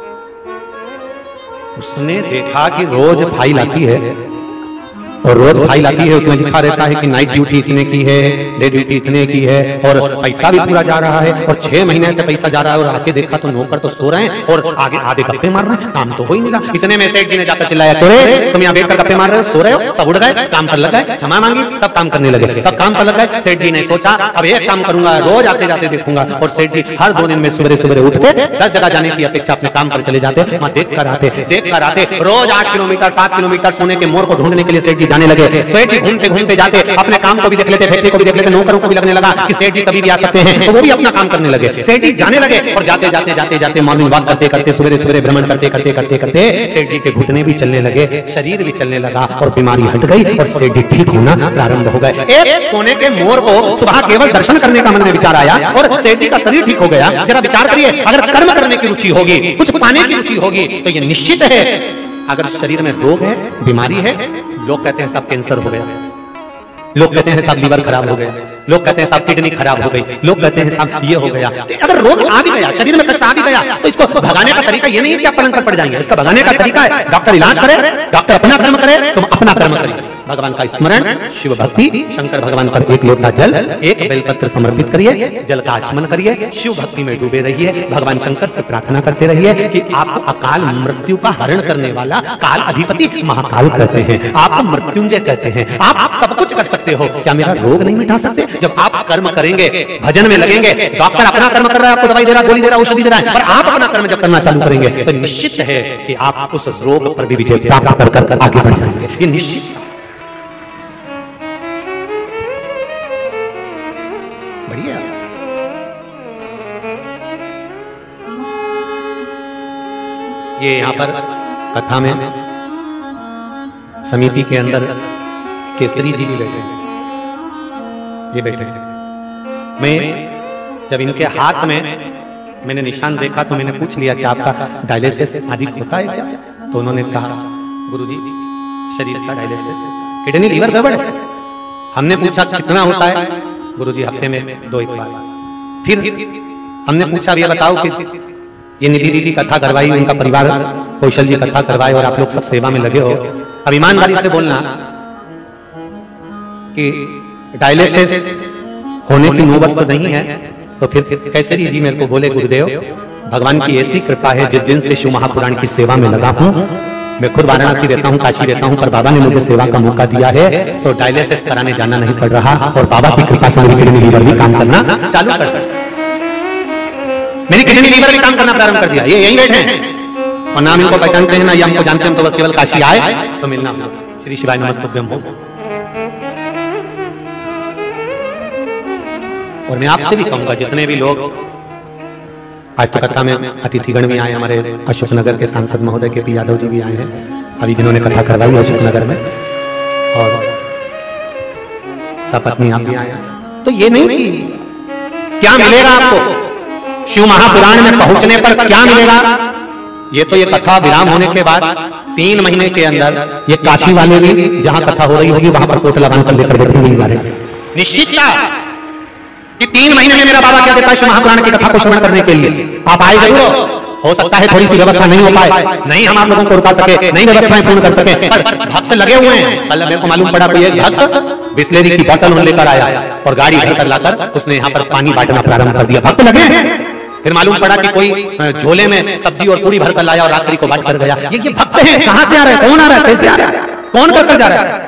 उसने देखा कि रोज फाइल आती है, और रोज फाइल आती है, उसमें लिखा रहता है कि नाइट ड्यूटी इतने की है, डे ड्यूटी इतने की है, और पैसा भी पूरा जा रहा है, और 6 महीने से पैसा जा रहा है। और आके देखा तो नौकर तो सो रहे हैं और आगे आधे गप्पे मार रहे हैं, काम तो हो ही नहीं रहा। इतने में सेठ जी ने जाकर चिल्लाया, तुम यहाँ बैठकर गप्पे मार रहे हो, सो रहे हो? सब उड़ गए, काम पर लग गए, क्षमा मांगी, सब काम करने लगे, सब काम पर लग गए। सेठ जी ने सोचा अब एक काम करूंगा, रोज आते जाते देखूंगा। और सेठ जी हर 2 दिन में सवेरे सवेरे उठ के 10 जगह जाने की अपेक्षा अपने काम पर चले जाते, वहां देख कर आते। रोज 8 किलोमीटर 7 किलोमीटर सोने के मोड़ को ढूंढने के लिए सेठ जी जाने लगे। सेठ जी घूमते घूमते जाते, अपने काम को भी देख लेते, फैक्ट्री को भी देख लेते, नौकरों को भी लगने लगा कि सेठ जी कभी भी आ सकते हैं, तो वो भी अपना काम करने लगे। सेठ जी जाने लगे, और जाते मॉर्निंग वॉक करते सवेरे सवेरे भ्रमण करते सेठ जी के घुटने भी चलने लगे, शरीर भी चलने लगा, और बीमारी हट गई, और सेठ जी ठीक होना प्रारंभ हो गए। एक सोने के मोड़ को सुबह केवल दर्शन करने का मन में विचार आया, और सेठ जी का शरीर ठीक हो गया। जरा विचार करिए, अगर कर्म करने की रुचि होगी, कुछ पाने की रुचि होगी, तो ये निश्चित है। अगर शरीर में रोग है, बीमारी है, लोग कहते हैं सब कैंसर हो गया, लोग कहते हैं सब लीवर खराब हो गया, लोग कहते हैं सब किडनी खराब हो गई, लोग कहते हैं सब ये हो गया। तो अगर रोग आ भी गया, शरीर में कष्ट आ भी गया, तो इसको भगाने का तरीका ये नहीं है कि आप पलंग पर पड़ जाएंगे। इसका भगाने का तरीका है डॉक्टर इलाज करे, डॉक्टर अपना कर्म करे, तुम अपना कर्म करिए। भगवान का स्मरण, शिव भक्ति, शंकर भगवान पर एक लोटा जल, एक बेलपत्र समर्पित करिए, जल का आचमन करिए, शिव भक्ति में डूबे रहिए, भगवान शंकर से प्रार्थना करते रहिए कि आपको अकाल मृत्यु का हरण करने वाला काल अधिपति महाकाल कहते हैं, आप मृत्युंजय कहते हैं, आप सब कुछ कर सकते हो, क्या मेरा रोग नहीं मिटा सकते? जब आप कर्म करेंगे, भजन में लगेंगे, डॉक्टर अपना कर्म कर रहा है, आपको दवाई दे रहा, गोली दे रहा, औषधि दे रहा है, पर आप अपना कर्म जब करना चालू करेंगे तो निश्चित है कि आप उस रोग पर भी विजय प्राप्त कर आगे बढ़ जाएंगे। ये निश्चित बढ़िया। ये यहां पर कथा में समिति के अंदर केसरी जी भी बैठे हैं, ये बैठे हैं। मैं जब इनके हाथ में मैंने निशान देखा तो मैंने पूछ लिया कि आपका डायलिसिस आदि होता है क्या? तो उन्होंने कहा गुरुजी शरीर का डायलिसिस, किडनी लीवर गड़बड़ है। हमने पूछा कितना होता है? गुरुजी हफ्ते में 2-1 बार। फिर हमने पूछा ये बताओ कि ये निधि दीदी कथा करवाई, उनका परिवार कौशल जी कथा करवाए और आप लोग सब सेवा में लगे हो, अब ईमानदारी से बोलना कि डायलिसिस होने की नौबत तो नहीं है। तो फिर केसरी जी मेरे को बोले गुरुदेव भगवान की ऐसी कृपा है, जिस दिन से शिव महापुराण की सेवा में लगा हूं, मैं खुद वाराणसी रहता हूं, काशी रहता हूं, पर बाबा ने मुझे सेवा का मौका दिया है, तो डायलिसिस कराने जाना नहीं पड़ रहा, और बाबा की कृपा से मेरी किडनी लीवर भी काम करना चालू कर दिया। मेरी किडनी लीवर भी काम करना प्रारंभ कर दिया। ये यही बैठे हैं, और नाम इनको पहचानते हैं ना, ये हमको जानते हैं, तो बस केवल काशी आए तो मिलना। श्री शिवाय नमस्तुभ्यं हो। और मैं आपसे भी कहूंगा जितने भी लोग आज तो कथा में अतिथिगण भी आए, हमारे अशोकनगर के सांसद महोदय के पी यादव जी भी आए हैं अभी, जिन्होंने कथा करवाई अशोकनगर में, और सपत्नी आप भी आए हैं। तो ये नहीं कि क्या मिलेगा आपको शिव महापुराण में पहुंचने पर, क्या मिलेगा? ये तो ये कथा विराम होने के बाद 3 महीने के अंदर ये काशी वाले भी जहां कथा हो रही होगी वहां पर कोट लगान कर लेकर बैठेंगे। निश्चित कि 3 महीने में मेरा बाबा क्या देता है शिव महापुराण की कथा को श्रवण करने के लिए। आप आए जरूर, हो सकता है थोड़ी सी व्यवस्था नहीं हो पाए, नहीं हम आप लोगों को रुका सके, नहीं व्यवस्थाएं पूर्ण कर सके, पर भक्त लगे हुए हैं। कल मेरे को मालूम पड़ा कोई एक भक्त बिस्लेरी की बोतल लेकर आया और गाड़ी भरकर लाकर उसने यहाँ पर पानी बांटना प्रारंभ कर दिया। भक्त लगे हैं। फिर मालूम पड़ा कि कोई झोले में सब्जी और पूरी भरकर लाया और रात्रि को बांट कर गया। ये भक्त हैं। कहां से आ रहे हैं, कौन आ रहा है, कैसे आ रहा है, कौन कर जा रहा है?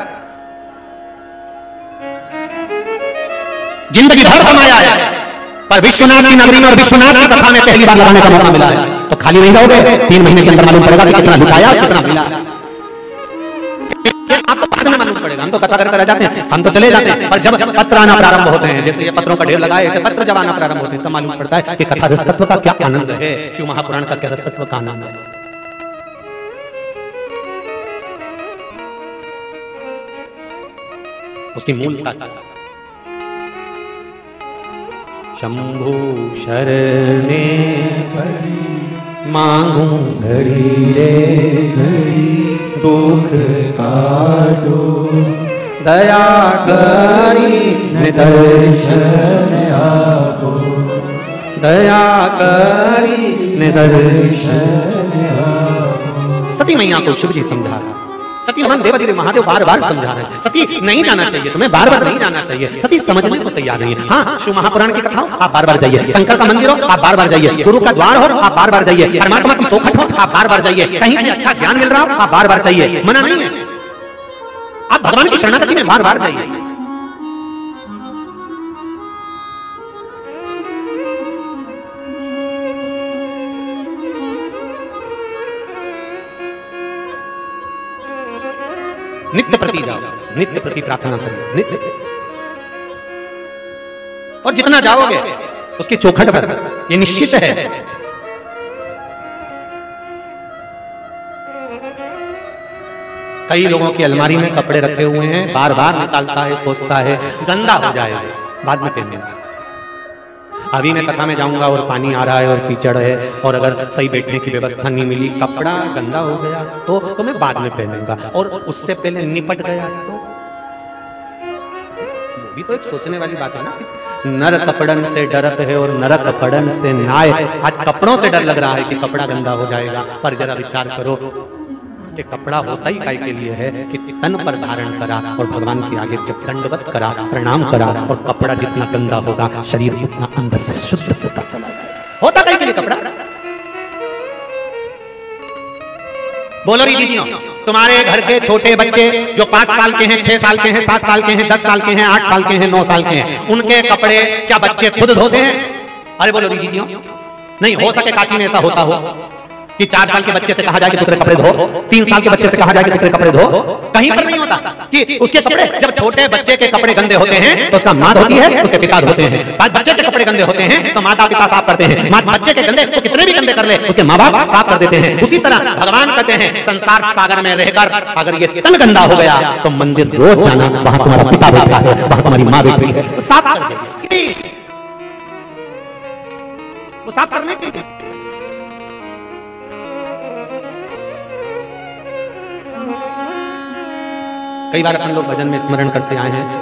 जिंदगी भर कमाया है, पर विश्वनाथ की नगरी में और विश्वनाथ की कथा में पहली बार लगाने का मौका मिला है, तो खाली नहीं रहोगे। 3 महीने के अंदर मालूम पड़ेगा कि कितना लुटाया, कितना मिला। आपको बाद में मालूम पड़ेगा। हम तो कथा करके रह जाते हैं, हम तो चले जाते हैं, पर जब पत्र आना प्रारंभ होते हैं, जैसे ये पत्रों का ढेर लगा है, ऐसे पत्र जब आना प्रारंभ होते हैं, तो मालूम पड़ता है कि कथा रसतत्व का क्या आनंद है, शिव महापुराण का क्या रसतत्व का आनंद है। उसकी मूलता क्या? शंभु शरणे पड़ी मांगू घड़ी रे घड़ी दुख काटो दया करी निदर्शन आपो दया करी निदर्शन आपो। सती मैया को शिव जी समझा रहा, सती भगवान देवाधिदेव महादेव बार बार समझा रहे हैं, सती नहीं जाना चाहिए, तुम्हें बार बार नहीं जाना चाहिए। सती समझने को तैयार नहीं है। हाँ, शिव महापुराण की कथा हो आप बार बार जाइए, शंकर का मंदिर हो आप बार बार जाइए, गुरु का द्वार हो आप बार बार जाइए, परमात्मा की चौखट हो आप बार बार जाइए, कहीं से अच्छा ज्ञान मिल रहा हो आप बार बार जाइए, मना नहीं है। आप भगवान की शरणागति में बार बार जाइए। नित्य प्रति जाओ, नित्य प्रति प्रार्थना करो, नित्य। और जितना जाओगे उसकी चौखट पर, ये निश्चित है। कई लोगों की अलमारी में कपड़े रखे हुए हैं, बार बार निकालता है, सोचता है गंदा हो जाएगा, बाद में पहनेगा। अभी मैं कथा में जाऊंगा और पानी आ रहा है और कीचड़ है और अगर सही बैठने की व्यवस्था नहीं मिली, कपड़ा गंदा हो गया तो मैं बाद में पहनूंगा, और उससे पहले निपट गया तो वो भी तो एक सोचने वाली बात है ना। नर कपड़न से डरत है और नर कपड़न से नाय। आज कपड़ों से डर लग रहा है कि कपड़ा गंदा हो जाएगा, पर जरा विचार करो कि कपड़ा होता ही काय के लिए है कि तन पर धारण करा और भगवान के आगे जब दंडवत करा, प्रणाम करा, और कपड़ा जितना गंदा होगा शरीर उतना अंदर से शुद्ध होता चला जाएगा। होता काय के लिए कपड़ा? बोलो री दीजियों, तुम्हारे घर के छोटे बच्चे जो 5 साल के हैं, 6 साल के हैं, 7 साल के हैं, 10 साल के हैं, 8 साल के हैं, 9 साल के हैं, उनके कपड़े क्या बच्चे खुद धोते हैं? अरे बोलो री दीजियों, नहीं हो सके काशी में ऐसा होता हो कि 4 साल के बच्चे से कहा जाए कि तेरे कपड़े धो, 3 साल के बच्चे से कहा जाए कि तेरे कपड़े धो। कहीं पर नहीं होता कि उसके कपड़े, जब छोटे बच्चे के कपड़े गंदे होते हैं तो उसका माँ धोती है, उसके पिता धोते हैं। बच्चे के कपड़े गंदे होते हैं तो माता पिता साफ करते हैं। बच्चे के गंदे तो कितने भी गंदे कर ले उसके माँ बाप साफ कर देते हैं। उसी तरह भगवान कहते हैं संसार सागर में रहकर अगर ये तन गंदा हो गया तो मंदिर रोज जाना, वहां तुम्हारा पिता बैठा है, वहां तुम्हारी माँ बैठी है, वो साफ कर देगी। वो साफ करने के लिए कई बार अपन लोग भजन में स्मरण करते आए हैं,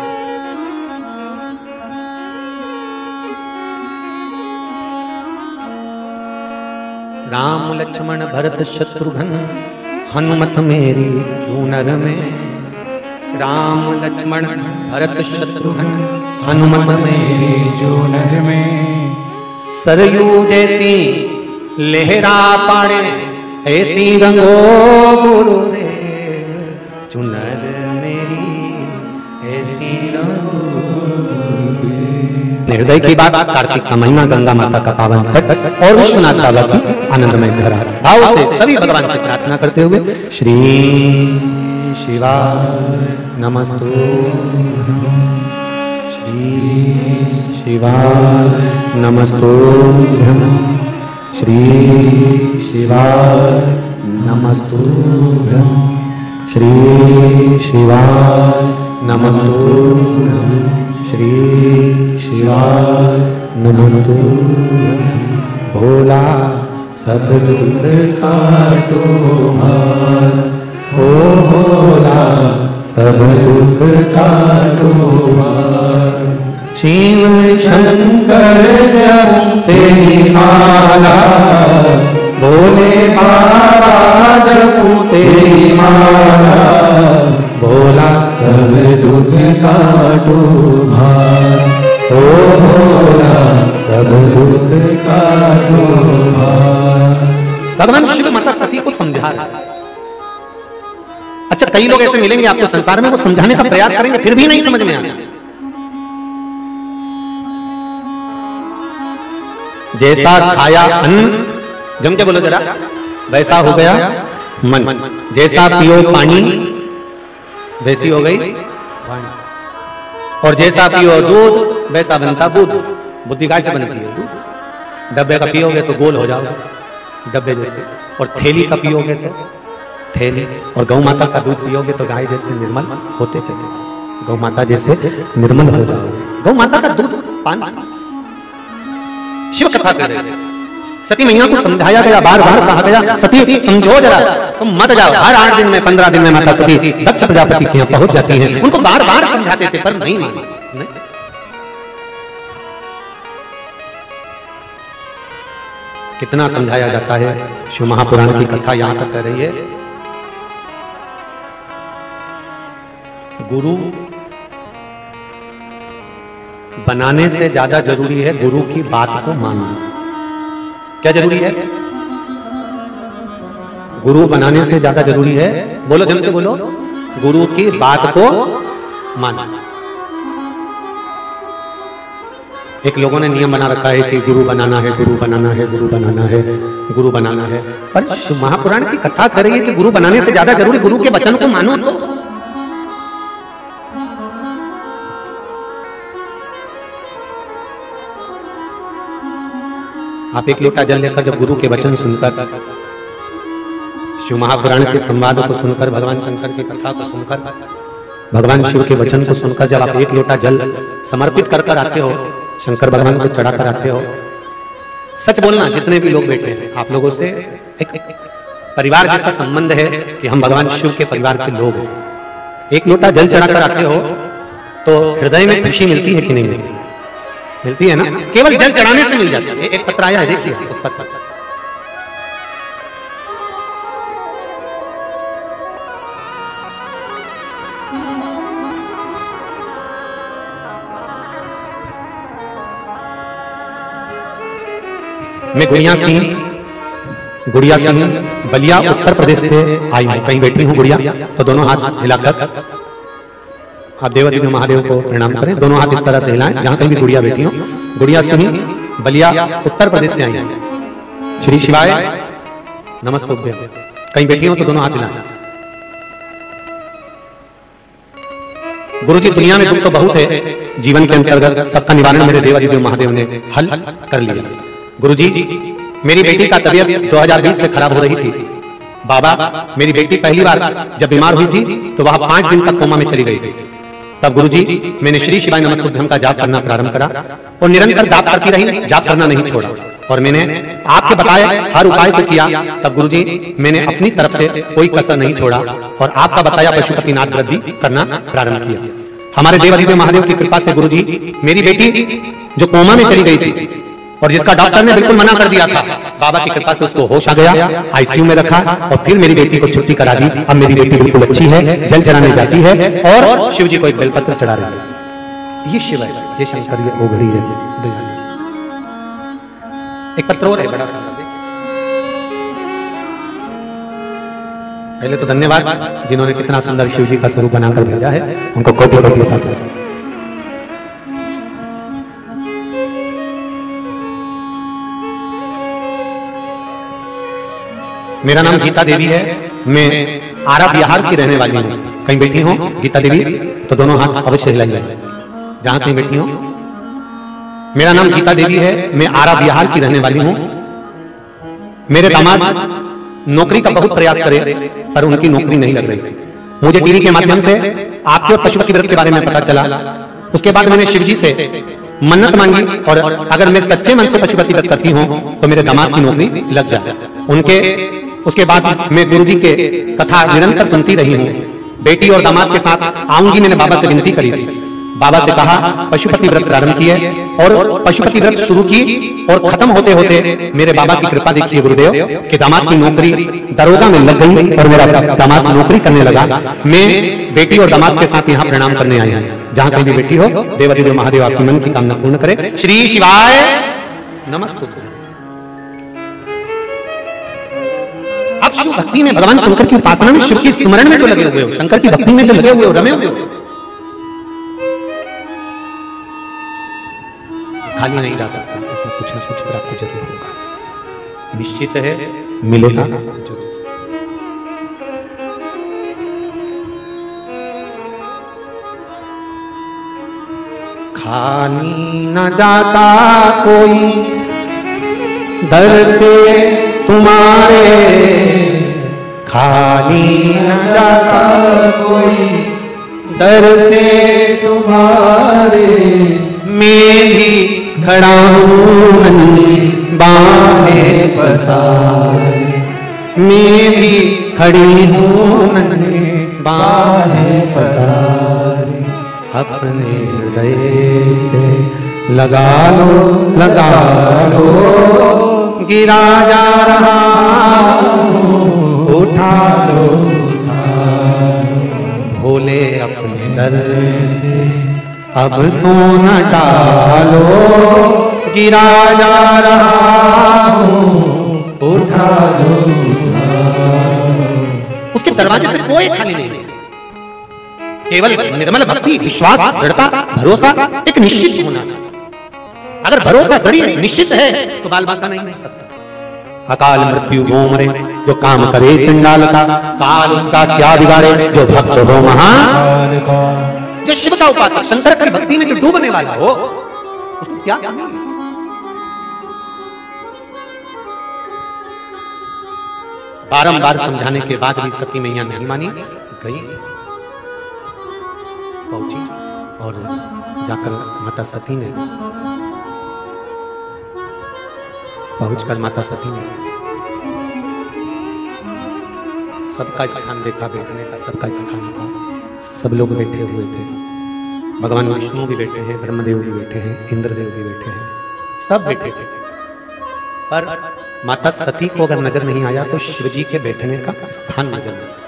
राम लक्ष्मण भरत शत्रुघ्न हनुमत मेरी चूनर में। राम लक्ष्मण भरत शत्रुघ्न हनुमत मेरी चूनर में। सरयू जैसी लहरा पाड़े ऐसी रंगो गुरुदेव, चुनर हृदय की बात। कार्तिक का महीना, गंगा माता का पावन तट और विश्वनाथ बाबा की आनंदमय धरा। भाव से सभी भगवान से प्रार्थना करते हुए श्री शिवाय नमस्तुभ्यं, श्री शिवाय नमस्तुभ्यं, श्री शिवाय नमस्तुभ्यं, श्री शिवाय नमस्तुभ्यं, श्री शिवाय नमस्तुभ्यं। भोला सब दुख काटो हार, ओ भोला सब दुख काटो हार। शिव शंकर जप तेरी माला, भोले बाबा जपू तेरी माला, भोला सब दुख काटो भार, ओ भोला सब दुख काटो भार। भगवान शिव माता सती को समझा रहा है। अच्छा, कई लोग ऐसे मिलेंगे आपको संसार में, वो समझाने का प्रयास करेंगे फिर भी नहीं समझ में आता। जैसा खाया अन्न, जम के बोलो जरा, वैसा हो गया मन। जैसा पियो पानी वैसी हो गई वाणी, और जैसा पियो दूध वैसा बनता बुद्ध। बुद्धि काय से बनती है? दूध। डब्बे का पियोगे तो गोल हो जाओगे डब्बे जैसे, और थैली का पियोगे तो थैली, और गौ माता का दूध पियोगे तो गाय जैसे निर्मल होते चले। गौ माता जैसे निर्मल हो जाओ। गौ माता का दूध पान शिव कथा कर रहे थे। सती मैया को समझाया गया, बार बार कहा गया सती समझो जरा, तुम मत जाओ। हर 8 दिन में 15 दिन में माता सती दक्ष प्रजापति के यहाँ पहुंच जाती हैं। उनको बार बार समझाते थे पर नहीं माने। नहीं। कितना समझाया जाता है। शिव महापुराण की कथा यहां तक कह रही है, गुरु बनाने से ज्यादा जरूरी है गुरु की बात को मानना। क्या जरूरी है? गुरु बनाने से ज्यादा जरूरी है, बोलो जम के बोलो, गुरु की बात को मानना। एक लोगों ने नियम बना रखा है कि गुरु बनाना है, गुरु बनाना है, गुरु बनाना है, गुरु बनाना है। पर महापुराण की कथा कर रही है कि गुरु बनाने से ज्यादा जरूरी गुरु के वचन को मानो। तो आप एक लोटा जल लेकर जब गुरु के वचन सुनकर, शिव महापुराण के संवाद को सुनकर, भगवान शंकर की कथा को सुनकर, भगवान शिव के वचन को सुनकर जब आप एक लोटा जल समर्पित कर आते हो, शंकर भगवान को चढ़ा कर आते हो, सच बोलना जितने भी लोग बैठे हैं, आप लोगों से एक परिवार जैसा संबंध है कि हम भगवान शिव के परिवार के लोग हैं। एक लोटा जल चढ़ा कर आते हो तो हृदय में खुशी मिलती है कि नहीं मिलती? मिलती है ना। केवल जल चढ़ाने से मिल जाती है। एक पत्र आया है, देखिए उस पत्र। मैं गुड़िया सिंह बलिया उत्तर प्रदेश से आई हूं। कहीं बैठी हूं गुड़िया, तो दोनों हाथ हिलाकर आप देवादिदेव महादेव को प्रणाम करें। दोनों हाथ इस तरह से हिलाएं जहां कहीं भी गुड़िया बैठी हो। गुड़िया सिंह बलिया उत्तर प्रदेश से आई है। श्री शिवाय नमस्तुभ्यं। कहीं बैठी हो तो दोनों हाथ हिलाएं। गुरुजी, दुनिया में दुख तो बहुत है, जीवन के अंतर्गत सबका निवारण मेरे देवादिदेव महादेव ने हल कर लिया। गुरुजी, मेरी बेटी का तबीयत 2020 से खराब हो रही थी। बाबा, मेरी बेटी पहली बार जब बीमार हुई थी तो वह 5 दिन तक कोमा में चली गई थी। तब गुरुजी, मैंने श्री शिवाय नमस्तुभ्यं का जाप करना प्रारंभ करा और निरंतर जाप करती रही, जाप करना नहीं छोड़ा। और मैंने आपके बताए हर उपाय को किया। तब गुरुजी, मैंने अपनी तरफ से कोई कसर नहीं छोड़ा और आपका बताया पशुपतिनाथ व्रत भी करना प्रारंभ किया। हमारे देवादिदेव महादेव की कृपा से गुरुजी, मेरी बेटी जो कोमा में चली गई थी और जिसका डॉक्टर ने बिल्कुल मना कर दिया था, बाबा की कृपा से उसको होश आ गया, आईसीयू में रखा और फिर मेरी बेटी को छुट्टी करा दी। अब मेरी बेटी बिल्कुल अच्छी है, जल चढ़ाने जाती है और शिव जी को एक बेलपत्र चढ़ा रही है। ये शिव है, ये शंकर, ये ओघड़ी है। एक पत्र और है बड़ा सा, पहले तो धन्यवाद जिन्होंने कितना सुंदर शिव जी का स्वरूप बनाकर भेजा है, उनको कोटि कोटि साथ। मेरा नाम गीता देवी है, मैं आरा बिहार की रहने वाली हूँ। कहीं बैठी हो गीता देवी तो दोनों हाथ अवश्य हिलाइए जहां कहीं बैठी हो। मेरा नाम गीता देवी है, मैं आरा बिहार की रहने वाली हूँ। मेरे दामाद नौकरी का बहुत प्रयास करे पर उनकी नौकरी नहीं लग रही थी। मुझे टीवी के माध्यम से आपके और पशुपति व्रत के बारे में पता चला। उसके बाद मैंने शिव जी से मन्नत मांगी और अगर मैं सच्चे मन से पशुपति व्रत करती हूँ तो मेरे दामाद की नौकरी लग जाए। उसके बाद मैं गुरुजी के कथा निरंतर सुनती रही हूँ। बेटी और दामाद के साथ आऊंगी, मैंने बाबा से विनती करी थी। बाबा से कहा पशुपति व्रत प्रारंभ किए और पशुपति व्रत शुरू की और खत्म होते होते मेरे बाबा की कृपा देखिए गुरुदेव कि दामाद की नौकरी दरोगा में लग गई और मेरा दामाद नौकरी करने लगा। मैं बेटी और दामाद के साथ यहाँ प्रणाम करने आई हूँ। जहां कहीं भी बेटी हो, देवादिदेव महादेव आपकी मन की कामना पूर्ण करे। श्री शिवाय नमस्तुभ्यं। आप शिव भक्ति में, भगवान शंकर की उपासना में, शिव की स्मरण में जो लगे हुए हो, शंकर की भक्ति में जो लगे हुए हो, रमे हुए हो, खाली नहीं जा सकता। इसमें कुछ न कुछ प्राप्त जरूर होगा, निश्चित है मिलेगा जरूर। खाली न जाता कोई दर से तुम्हारे, खाली न जाता कोई दर से तुम्हारे मैं भी खड़ा हूँ नन्ही बाहें पसारे, मैं भी खड़ी हूँ नन्ही बाहें पसारे, अपने हृदय से लगा लो गिरा जा रहा उठा लो भोले अपने दर से अब तो न टालो, गिरा जा रहा उठा लो। उसके दरवाजे से कोई खाली नहीं, केवल निर्मल भक्ति, विश्वास, दृढ़ता, भरोसा एक निश्चित होना। अगर भरोसा दृढ़ निश्चित है तो बाल बांका नहीं हो सकता। अकाल मृत्यु हो मरे जो काम करे चंडाल का, काल उसका क्या बिगाड़े जो भक्त हो महान का। जो शिव का उपासक शंकर की भक्ति में जो डूबने वाला हो उसको क्या कमी है। बारंबार समझाने के बाद भी सती मैया नहीं मानी, गई पहुंची और जाकर माता सती ने पहुंचकर माता सती ने सबका स्थान देखा, बैठने का सबका स्थान था। सब लोग बैठे हुए थे, भगवान विष्णु भी बैठे हैं, ब्रह्मदेव भी बैठे हैं, इंद्रदेव भी बैठे हैं, सब बैठे थे। पर माता सती को अगर नजर नहीं आया तो शिव जी के बैठने का स्थान नजर नहीं आया।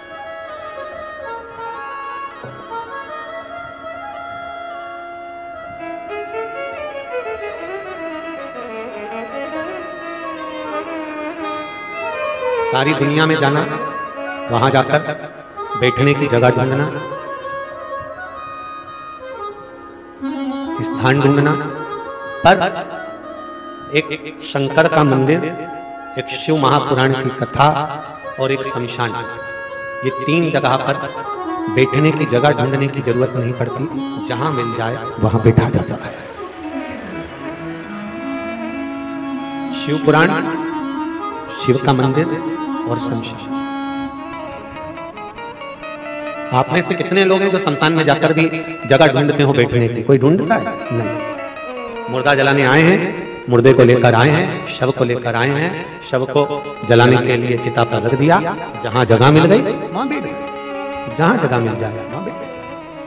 सारी दुनिया में जाना, वहां जाकर बैठने की जगह ढूंढना, स्थान ढूंढना, पर एक शंकर का मंदिर, एक शिव महापुराण की कथा और एक शमशान, ये तीन जगह पर बैठने की जगह ढूंढने की जरूरत नहीं पड़ती। जहां मिल जाए वहां बैठा जाता है। शिव पुराण, शिव का मंदिर और शमशान। आप में से कितने लोग हैं जो शमशान में जाकर भी जगह ढूंढते हो बैठने की? कोई ढूंढता है? नहीं। मुर्दा जलाने आए हैं, मुर्दे को लेकर आए हैं, शव को लेकर आए हैं, शव को जलाने के लिए चिता पर रख दिया, जहां जगह मिल गई वहां बैठ गए, जहां जगह मिल जाए वहां बैठ गए।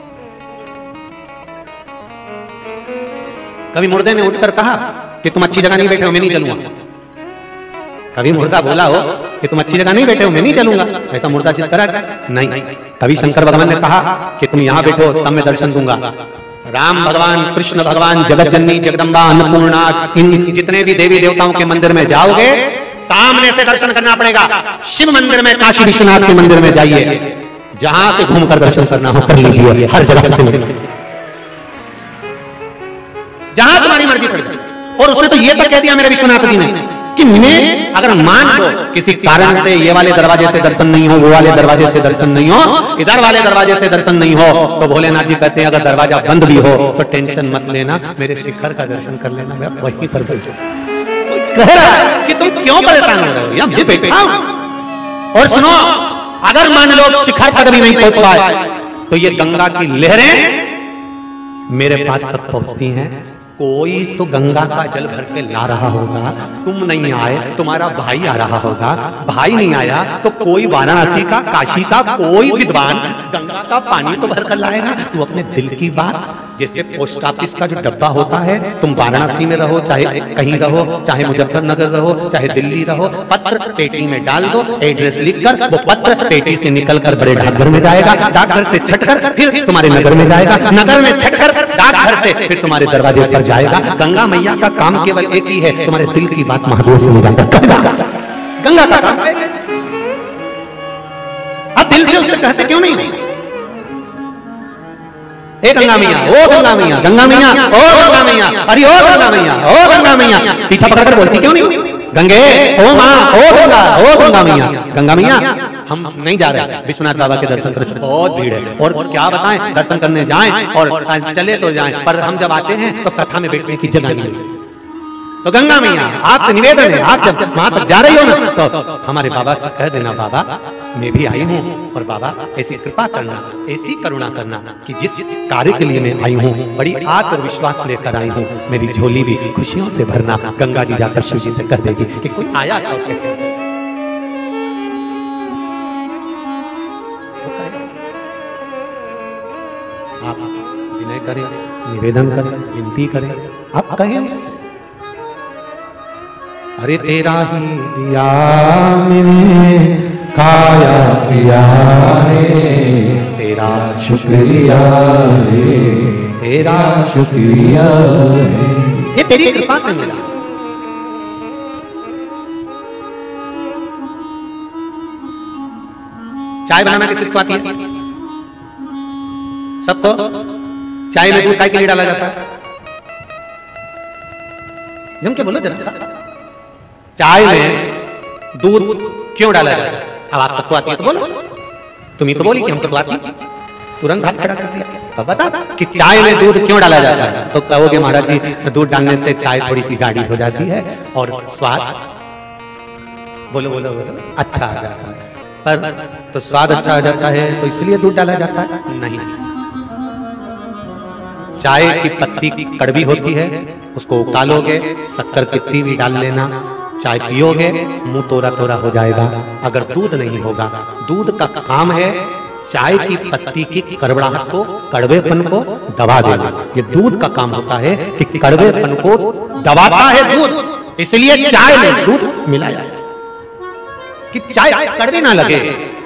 कभी मुर्दे ने उठकर कहा कि तुम अच्छी जगह नहीं बैठे हो, मैं नहीं चलूंगा। कभी मुर्दा बोला हो कि तुम अच्छी जगह नहीं बैठे हो, मैं नहीं चलूंगा, ऐसा मुर्दा जिद करा? नहीं। कभी शंकर भगवान ने कहा कि तुम यहां बैठो तब मैं दर्शन दूंगा। राम भगवान, कृष्ण भगवान, जगत जननी, जगदम्बा, अन्नपूर्णा, इन जितने भी देवी देवताओं के मंदिर में जाओगे सामने से दर्शन करना पड़ेगा। शिव मंदिर में, काशी विश्वनाथ के मंदिर में जाइए, जहां से घूमकर दर्शन करना हो कर लीजिए, हर जगह से जहां तुम्हारी मर्जी पड़ती। और उसने तो ये तक कह दिया मेरे विश्वनाथ जी ने कि मैं अगर मान लो किसी कारण से ये वाले दरवाजे से दर्शन नहीं हो, वो वाले दर्वाजे से दर्शन नहीं हो, इधर वाले दरवाजे से दर्शन नहीं हो, तो भोलेनाथ जी कहते हैं अगर दरवाजा बंद भी हो तो टेंशन मत लेना, मेरे शिखर का दर्शन कर लेना, मैं वहीं पर बैठूं। कह रहा है कि तुम क्यों परेशान हो रहे हो, या मैं बैठा हूं। और सुनो, अगर मान लो शिखर तक भी नहीं पहुंच पाए तो ये गंगा की लहरें मेरे पास तक पहुंचती हैं। कोई तो गंगा का जल भर के ला रहा होगा, तुम नहीं आए, तुम्हारा भाई आ रहा होगा, भाई नहीं आया तो कोई वाराणसी का, काशी का कोई विद्वान गंगा का पानी तो भर कर लाएगा। तू अपने दिल की बात, जैसे पोस्ट ऑफिस का जो डब्बा होता है, तुम वाराणसी में रहो, चाहे कहीं रहो, चाहे मुजफ्फरनगर रहो, चाहे दिल्ली रहो, पत्र पेटी में डाल दो, एड्रेस लिखकर वो पत्र पेटी से निकलकर बड़े डाकघर में जाएगा, डाकघर से छटकर फिर तुम्हारे नगर में जाएगा, नगर में छटकर डाकघर से फिर तुम्हारे दरवाजे पर जाएगा। गंगा मैया का काम केवल एक ही है, तुम्हारे दिल की बात महादेव से निकालकर गंगा का काम। अब दिल से उससे कहते क्यों नहीं? ए गंगा मैया, ओ गंगा मैया, गंगा मैया, ओ गंगा मैया, अरे ओ गंगा मैया, ओ गंगा मैया, पीछा पकड़कर बोलती क्यों नहीं? गंगे, ओ माँ, ओ गंगा, ओ गंगा मैया, गंगा मैया हम नहीं जा रहे विश्वनाथ बाबा के दर्शन करने, बहुत भीड़ है और क्या बताएं, दर्शन करने जाएं और चले तो जाएं, पर हम जब आते हैं तो कथा में बैठने की जगह नहीं मिलती। तो गंगा मैया आपसे निवेदन है, आप जब वहां तक जा रही हो ना तो हमारे बाबा से कह देना, बाबा मैं भी आई हूँ और बाबा ऐसी कृपा करना, ऐसी करुणा करना कि जिस कार्य के लिए मैं आई हूँ बड़ी आस और विश्वास लेकर आई हूँ, मेरी झोली भी खुशियों से भरना। गंगा जी जाकर शिव जी से कह देगी कि कोई आया था, आप विनय करें, निवेदन करें, विनती करें, आप कहें उससे, अरे तेरा ही दिया मैंने काया पिया रे, तेरा शुक्रिया रे, तेरा शुक्रिया रे, ये तेरी कृपा से मिला। चाय बनाना किस किसको आती है? सबको। चाय में दूध के लिए डाला जाता है? जम के बोलो जरा सा, चाय में दूध क्यों डाला जाता है? अब आप सबको आती है तो बोलो, तुम ही तो बोली कि हमको तो आती, तुरंत हाथ खड़ा कर दिया। तो बता कि चाय में दूध क्यों डाला जाता है? तो कहोगे महाराज जी दूध डालने से चाय थोड़ी सी गाढ़ी हो जाती है और स्वाद, बोलो बोलो बोलो, अच्छा आ जाता है। पर तो स्वाद अच्छा आ जाता है तो इसलिए दूध डाला जाता है? नहीं, चाय की पत्ती कड़वी होती है, उसको उकालोगे, शक्कर कितनी भी डाल लेना, चाय पियोगे मुंह तोरा तोरा हो जाएगा। अगर दूध नहीं होगा, दूध का काम है चाय की पत्ती की कड़वाहट को, कड़वेपन को दबा देना। ये दूध का काम होता है कि कड़वेपन को दबाता है दूध, इसलिए चाय में दूध मिलाया कि चाय कड़वी ना लगे,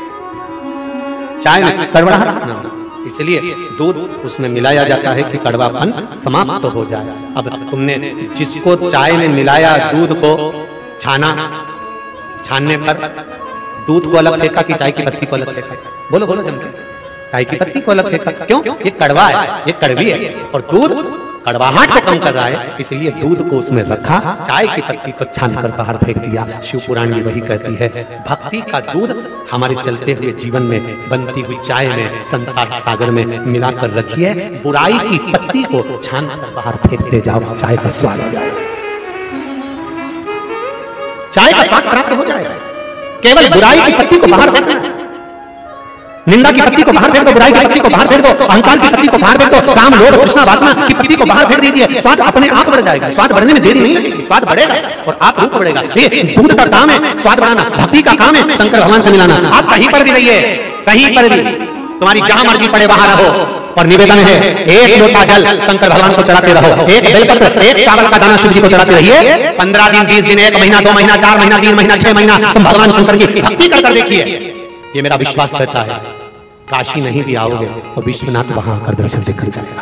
चाय में कड़वाहट ना, इसलिए दूध उसमें मिलाया जाता है कि कड़वापन समाप्त हो जाए। अब तुमने जिसको चाय में मिलाया दूध को छाना, छानने पर दूध को अलग फेंका कि चाय की पत्ती को अलग फेंका? बोलो बोलो जम के, चाय की पत्ती को अलग फेंका। क्यों? ये कड़वा है, ये कड़वी है और दूध कड़वाहट को कम कर रहा है, इसलिए दूध को उसमें रखा, चाय की पत्ती को छानकर बाहर फेंक दिया। शिव पुराण में वही कहती है, भक्ति का दूध हमारे चलते हुए जीवन में बनती हुई चाय में, संसार सागर में मिलाकर रखिए, बुराई की पत्ती को छानकर बाहर फेंकते जाओ, चाय का स्वाद आ जाएगा, चाय का स्वाद प्राप्त हो जाएगा। केवल बुराई की पत्ती को बाहर फेंकना, निंदा की पत्ती को बाहर फेंक दो, बुराई की पत्ती को बाहर फेंक दो, अहंकार की पत्ती को बाहर फेंक दो, काम लोभ तृष्णा वासना की पत्ती को बाहर फेंक दीजिए, स्वाद अपने आप बढ़ जाएगा। स्वाद बढ़ने में देरी नहीं लगेगी, स्वाद बढ़ेगा और आप रूप बढ़ेगा। ये दूध का काम है स्वाद बढ़ाना, भक्ति का काम है शंकर भगवान से मिलाना। आप कहीं पर भी रहिए, कहीं पर भी, तुम्हारी जहां मर्जी पड़े वहां रहो, और निवेदन है एक लोटा जल शंकर भगवान को चढ़ाते रहो, एक बेलपत्र, एक चावल का दाना शिव जी को चढ़ाते रहिए। 15 दिन, 20 दिन, 1 महीना, 2 महीना, 4 महीना, 3 महीना, 6 महीना तुम भगवान शंकर की भक्ति कर देखिए। ये मेरा विश्वास कहता है, काशी नहीं भी आओगे तो विश्वनाथ वहां आकर दर्शन देकर जाएगा।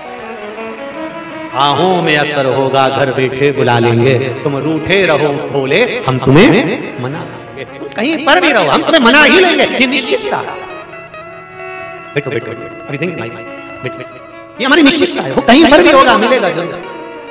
आहों में असर होगा, घर बैठे बुला लेंगे, तुम रूठे रहो भोले हम तुम्हें मना, कहीं पर भी रहो हम तुम्हें मना ही लेंगे, ये निश्चितता। बैठो बैठो, अभी देंगे भाई, बैठ बैठ, ये हमारी निश्चितता है, वो कहीं पर भी होगा, मिलेगा जरूर।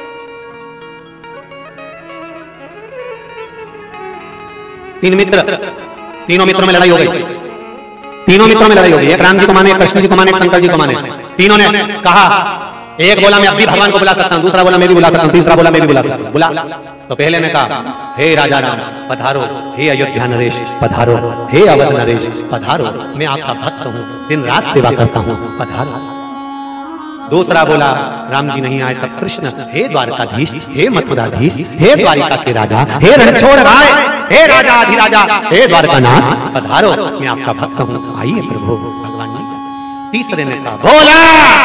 तीन मित्र, तीनों मित्रों में लड़ाई हो गई, तीनों मित्रों में लड़ाई होगी, एक राम जी को माने, एक कृष्ण जी को माने, एक शंकर जी को माने। तीनों ने कहा, एक बोला मैं अब भी भगवान को बुला सकता हूं, दूसरा बोला मैं भी बुला सकता हूं, तीसरा बोला मैं भी बुला सकता हूं। बुला तो पहले ने कहा, हे राजा राम पधारो, हे अयोध्या नरेश पधारो, हे अवध नरेश पधारो, मैं आपका भक्त हूं, दिन रात सेवा करता हूं, पधारो। दूसरा बोला राम जी नहीं आए तब कृष्ण, हे द्वारकाधीश, हे मथुराधीश, हे द्वारिका के राजा, हे रणछोड़ राय, हे राजा अधिराजा, हे द्वारकानाथ पधारो, मैं आपका भक्त हूं, आइए प्रभु। भगवान ने तीसरे ने कहा, बोला,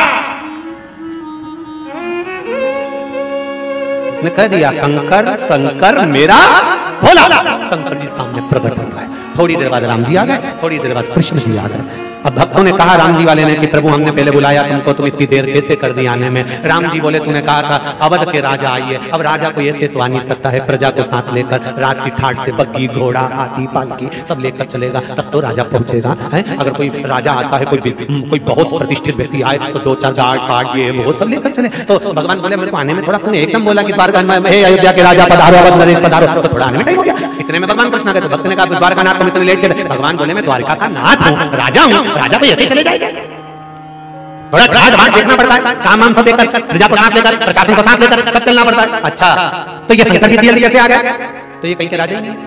ने कह दिया कंकर शंकर मेरा भोला। शंकर जी सामने प्रकट हो गए। थोड़ी देर बाद राम जी आ गए, थोड़ी देर बाद कृष्ण जी आ गए। अब भक्तों ने कहा राम जी वाले ने कि प्रभु हमने पहले बुलाया तुमको, तुम इतनी देर कैसे कर दी आने में? राम जी बोले तूने कहा था अवध के राजा आइए। अब राजा को ऐसे तो आ नहीं सकता है, प्रजा को साथ लेकर राशि ठाट से बग्गी घोड़ा हाथी पालकी सब लेकर चलेगा तब तो राजा पहुंचेगा है। अगर कोई राजा आता है, कोई बहुत प्रतिष्ठित व्यक्ति आए तो 2-4 गार्ड फाड़ ये वो सब लेकर चले। तो भगवान बोले मेरे को आने में थोड़ा, तुमने एकदम बोला कि द्वारका में अयोध्या के राजा पधारो, अवध नरेश पधारो, तो थोड़ा आने में टाइम हो गया। इतने में भगवान कृष्ण आ गए। तो भक्त ने कहा द्वारका नाथ तुम इतने लेट के, भगवान बोले मैं द्वारका का नाथ हूं, राजा हूं, राजा तो ऐसे चले जाएगा। बड़ा घाट भाट देखना पड़ता है, काम वाम सब देखकर, प्रजा को साथ लेकर, प्रशासन को साथ लेकर तब चलना पड़ता है। अच्छा, तो ये शंकर जी जल्दी कैसे आ गया? तो ये कहीं के राजा नहीं,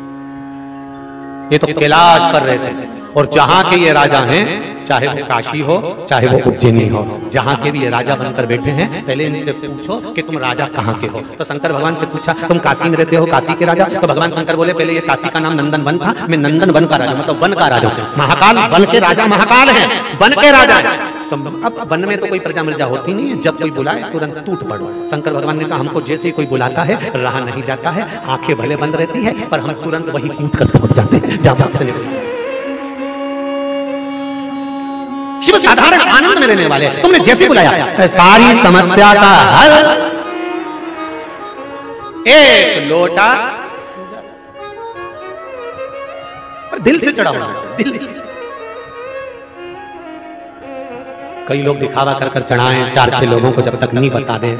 ये तो कैलाश पर रहते हैं। और जहां के ये राजा हैं, चाहे वो काशी हो चाहे वो उज्जैनी हो, जहां के भी ये राजा बनकर बैठे हैं, पहले इनसे पूछो कि तुम राजा कहां के हो। तो शंकर भगवान से पूछा, तुम काशी में रहते हो, काशी के राजा? तो भगवान शंकर बोले, पहले ये काशी का नाम नंदन वन था, मैं नंदन वन का राजा, मतलब वन का राजा। महाकाल वन के राजा महाकाल है, वन के राजा है। तो अब वन में तो कोई प्रजा मिर्जा होती नहीं है, जब कोई बुलाए तुरंत टूट पड़ो। शंकर भगवान ने कहा, हमको जैसे ही कोई बुलाता है रहा नहीं जाता है, आंखें भले बंद रहती है पर हम तुरंत वही कूद कर पहुंच जाते हैं जहां भक्त ने। शिव साधारण आनंद में रहने वाले, तुमने जैसे बुलाया सारी समस्या का हल एक लोटा, पर दिल से चढ़ा होना चाहिए, दिल से। कई लोग दिखावा कर कर चढ़ाएं, 4-6 लोगों को जब तक नहीं बता दें,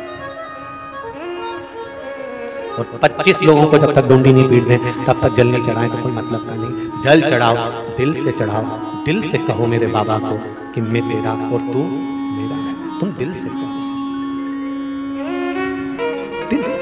और 25 लोगों को जब तक डोंडी नहीं पीट दें तब तक जल नहीं चढ़ाएं तो कोई मतलब का नहीं। जल चढ़ाओ, दिल से चढ़ाओ, दिल से कहो मेरे बाबा को कि मैं तेरा और तू मेरा है। तुम दिल से कहो, दिल से।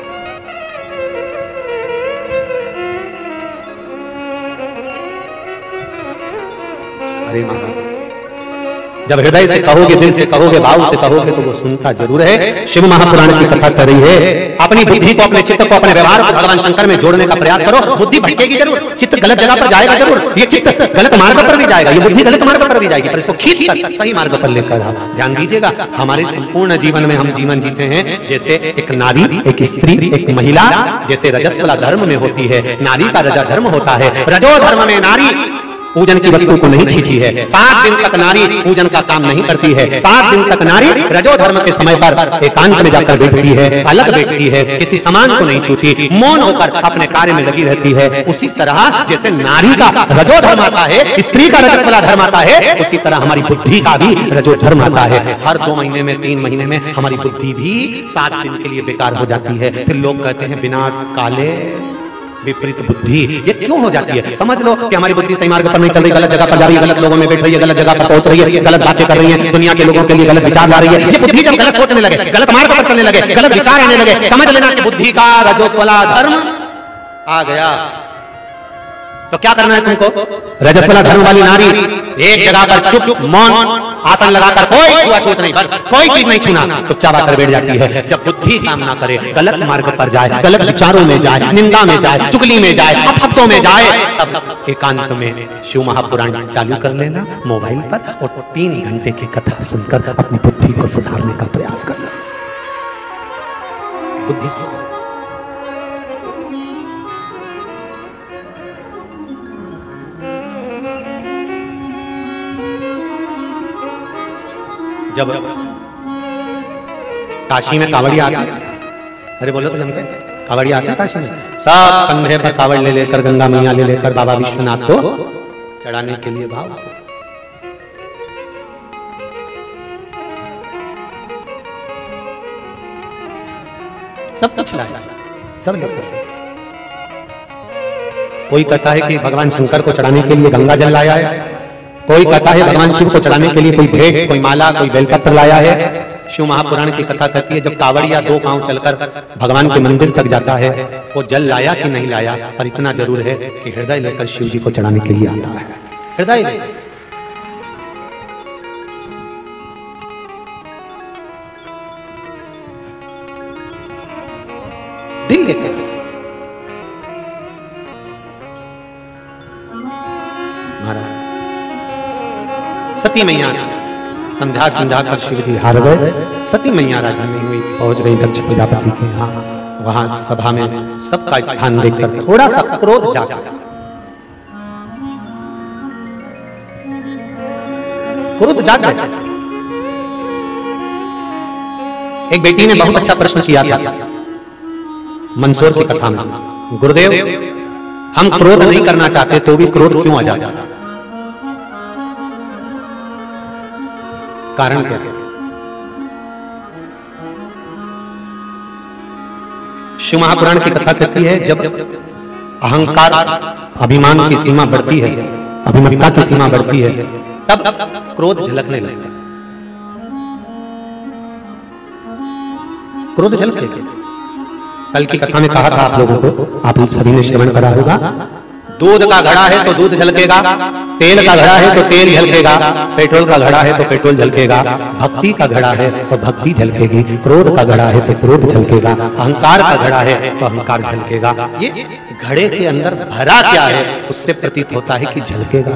अरे महाराज, जब हृदय से कहोगे, दिल से कहोगे, भाव से कहोगे तो वो सुनता जरूर है। शिव महापुराण की कथा कर रही है। अपनी बुद्धि को, अपने चित्त को, अपने व्यवहार को भगवान शंकर में जोड़ने का प्रयास करो। बुद्धि भटकेगी जरूर, चित्त गलत जगह पर जाएगा जरूर, ये चित्त गलत मार्ग पर भी जाएगा, ये बुद्धि गलत मार्ग पर भी जाएगी, पर इसको खींच कर सही मार्ग पर लेकर आओ। ध्यान दीजिएगा, हमारे संपूर्ण जीवन में हम जीवन जीते हैं जैसे एक नारी, एक स्त्री, एक महिला, जैसे रजस्वला धर्म में होती है, नारी का रजा धर्म होता है। रजो धर्म में नारी पूजन की वस्तु को नहीं छींची है। 7 दिन तक नारी पूजन का काम नहीं करती है। 7 दिन तक नारी रजो धर्म के समय पर एकांत में जाकर बैठती है, अलग बैठती है, किसी सामान को नहीं छूती, मौन होकर अपने कार्य में लगी रहती है। उसी तरह जैसे नारी का रजो धर्म आता है, स्त्री का रजस्वला धर्म आता है, उसी तरह हमारी बुद्धि का भी रजो धर्म आता है। हर 2 महीने में, 3 महीने में हमारी बुद्धि भी 7 दिन के लिए बेकार हो जाती है। फिर लोग कहते हैं विनाश काले विपरीत बुद्धि। ये क्यों हो जाती है? समझ लो कि हमारी बुद्धि सही मार्ग पर नहीं चल रही, गलत जगह पर जा रही है, गलत लोगों में बैठ रही है, गलत जगह पर पहुंच रही है, गलत बातें कर रही है, दुनिया के लोगों के लिए गलत विचार ला रही है। ये बुद्धि जब गलत सोचने लगे, गलत मार्ग पर चलने लगे, गलत विचार आने लगे, समझ लेना कि बुद्धि का रजस्वला धर्म आ गया। तो क्या करना है तुमको? रजस्वला धर्म वाली नारी एक जगह पर चुप चुप मौन आसन लगाकर, कोई छुआछूत नहीं, कोई चीज नहीं छूना, चुपचाप आकर बैठ जाती है। जब बुद्धि काम ना करे, गलत मार्ग पर जाए, गलत विचारों में जाए, निंदा में जाए, चुगली में जाए, अपशब्दों में जाए, तब एकांत में शिव महापुराण चालू कर लेना मोबाइल पर और 3 घंटे की कथा सुनकर अपनी बुद्धि को सुधारने का प्रयास करना। बुद्धि जब काशी में कावड़िया आते, अरे बोलो तो जमते, कावड़िया आते हैं काशी में, सब कंधे पर कावड़ ले लेकर, गंगा मैया ले लेकर बाबा विश्वनाथ को चढ़ाने के लिए भाव से। सब कुछ लाया, सब लेकर। कोई कहता है कि भगवान शंकर को चढ़ाने के लिए गंगा जल लाया है, कोई कहता है भगवान शिव को चढ़ाने के लिए कोई भेंट, कोई माला, कोई बेलपत्र लाया है। शिव महापुराण की कथा कहती है जब कावड़िया 2 गांव चलकर भगवान के मंदिर तक जाता है, वो जल लाया कि नहीं लाया, पर इतना जरूर है कि हृदय लेकर शिव जी को चढ़ाने के लिए आता है। हृदय दिल लेकर। महाराज सती मैया समझा समझा कर शिव जी हार गए। सती मैया राजी नहीं हुई, पहुंच गई दक्ष प्रजापति के यहाँ। वहां सभा में सबका स्थान देखकर थोड़ा सा क्रोध जागा, क्रोध जाग गया। एक बेटी ने बहुत अच्छा प्रश्न किया था मंदसौर की कथा में, गुरुदेव हम क्रोध नहीं करना चाहते तो भी क्रोध क्यों आ जाता है? कारण क्या है? शिव महापुराण की कथा कहती है जब अहंकार, अभिमान की सीमा बढ़ती है, अभिमतता की सीमा बढ़ती है, तब क्रोध झलकने लगता है। क्रोध झलकेगा। कल की कथा में कहा था आप लोगों को, आप सभी ने श्रवण करा होगा, दूध का घड़ा है तो दूध झलकेगा, तेल का घड़ा है तो तेल झलकेगा, पेट्रोल का घड़ा है तो पेट्रोल झलकेगा, भक्ति का घड़ा है तो भक्ति झलकेगी, क्रोध का घड़ा है तो क्रोध झलकेगा, अहंकार का घड़ा है तो अहंकार झलकेगा। ये घड़े के अंदर भरा क्या है उससे प्रतीत होता है कि झलकेगा।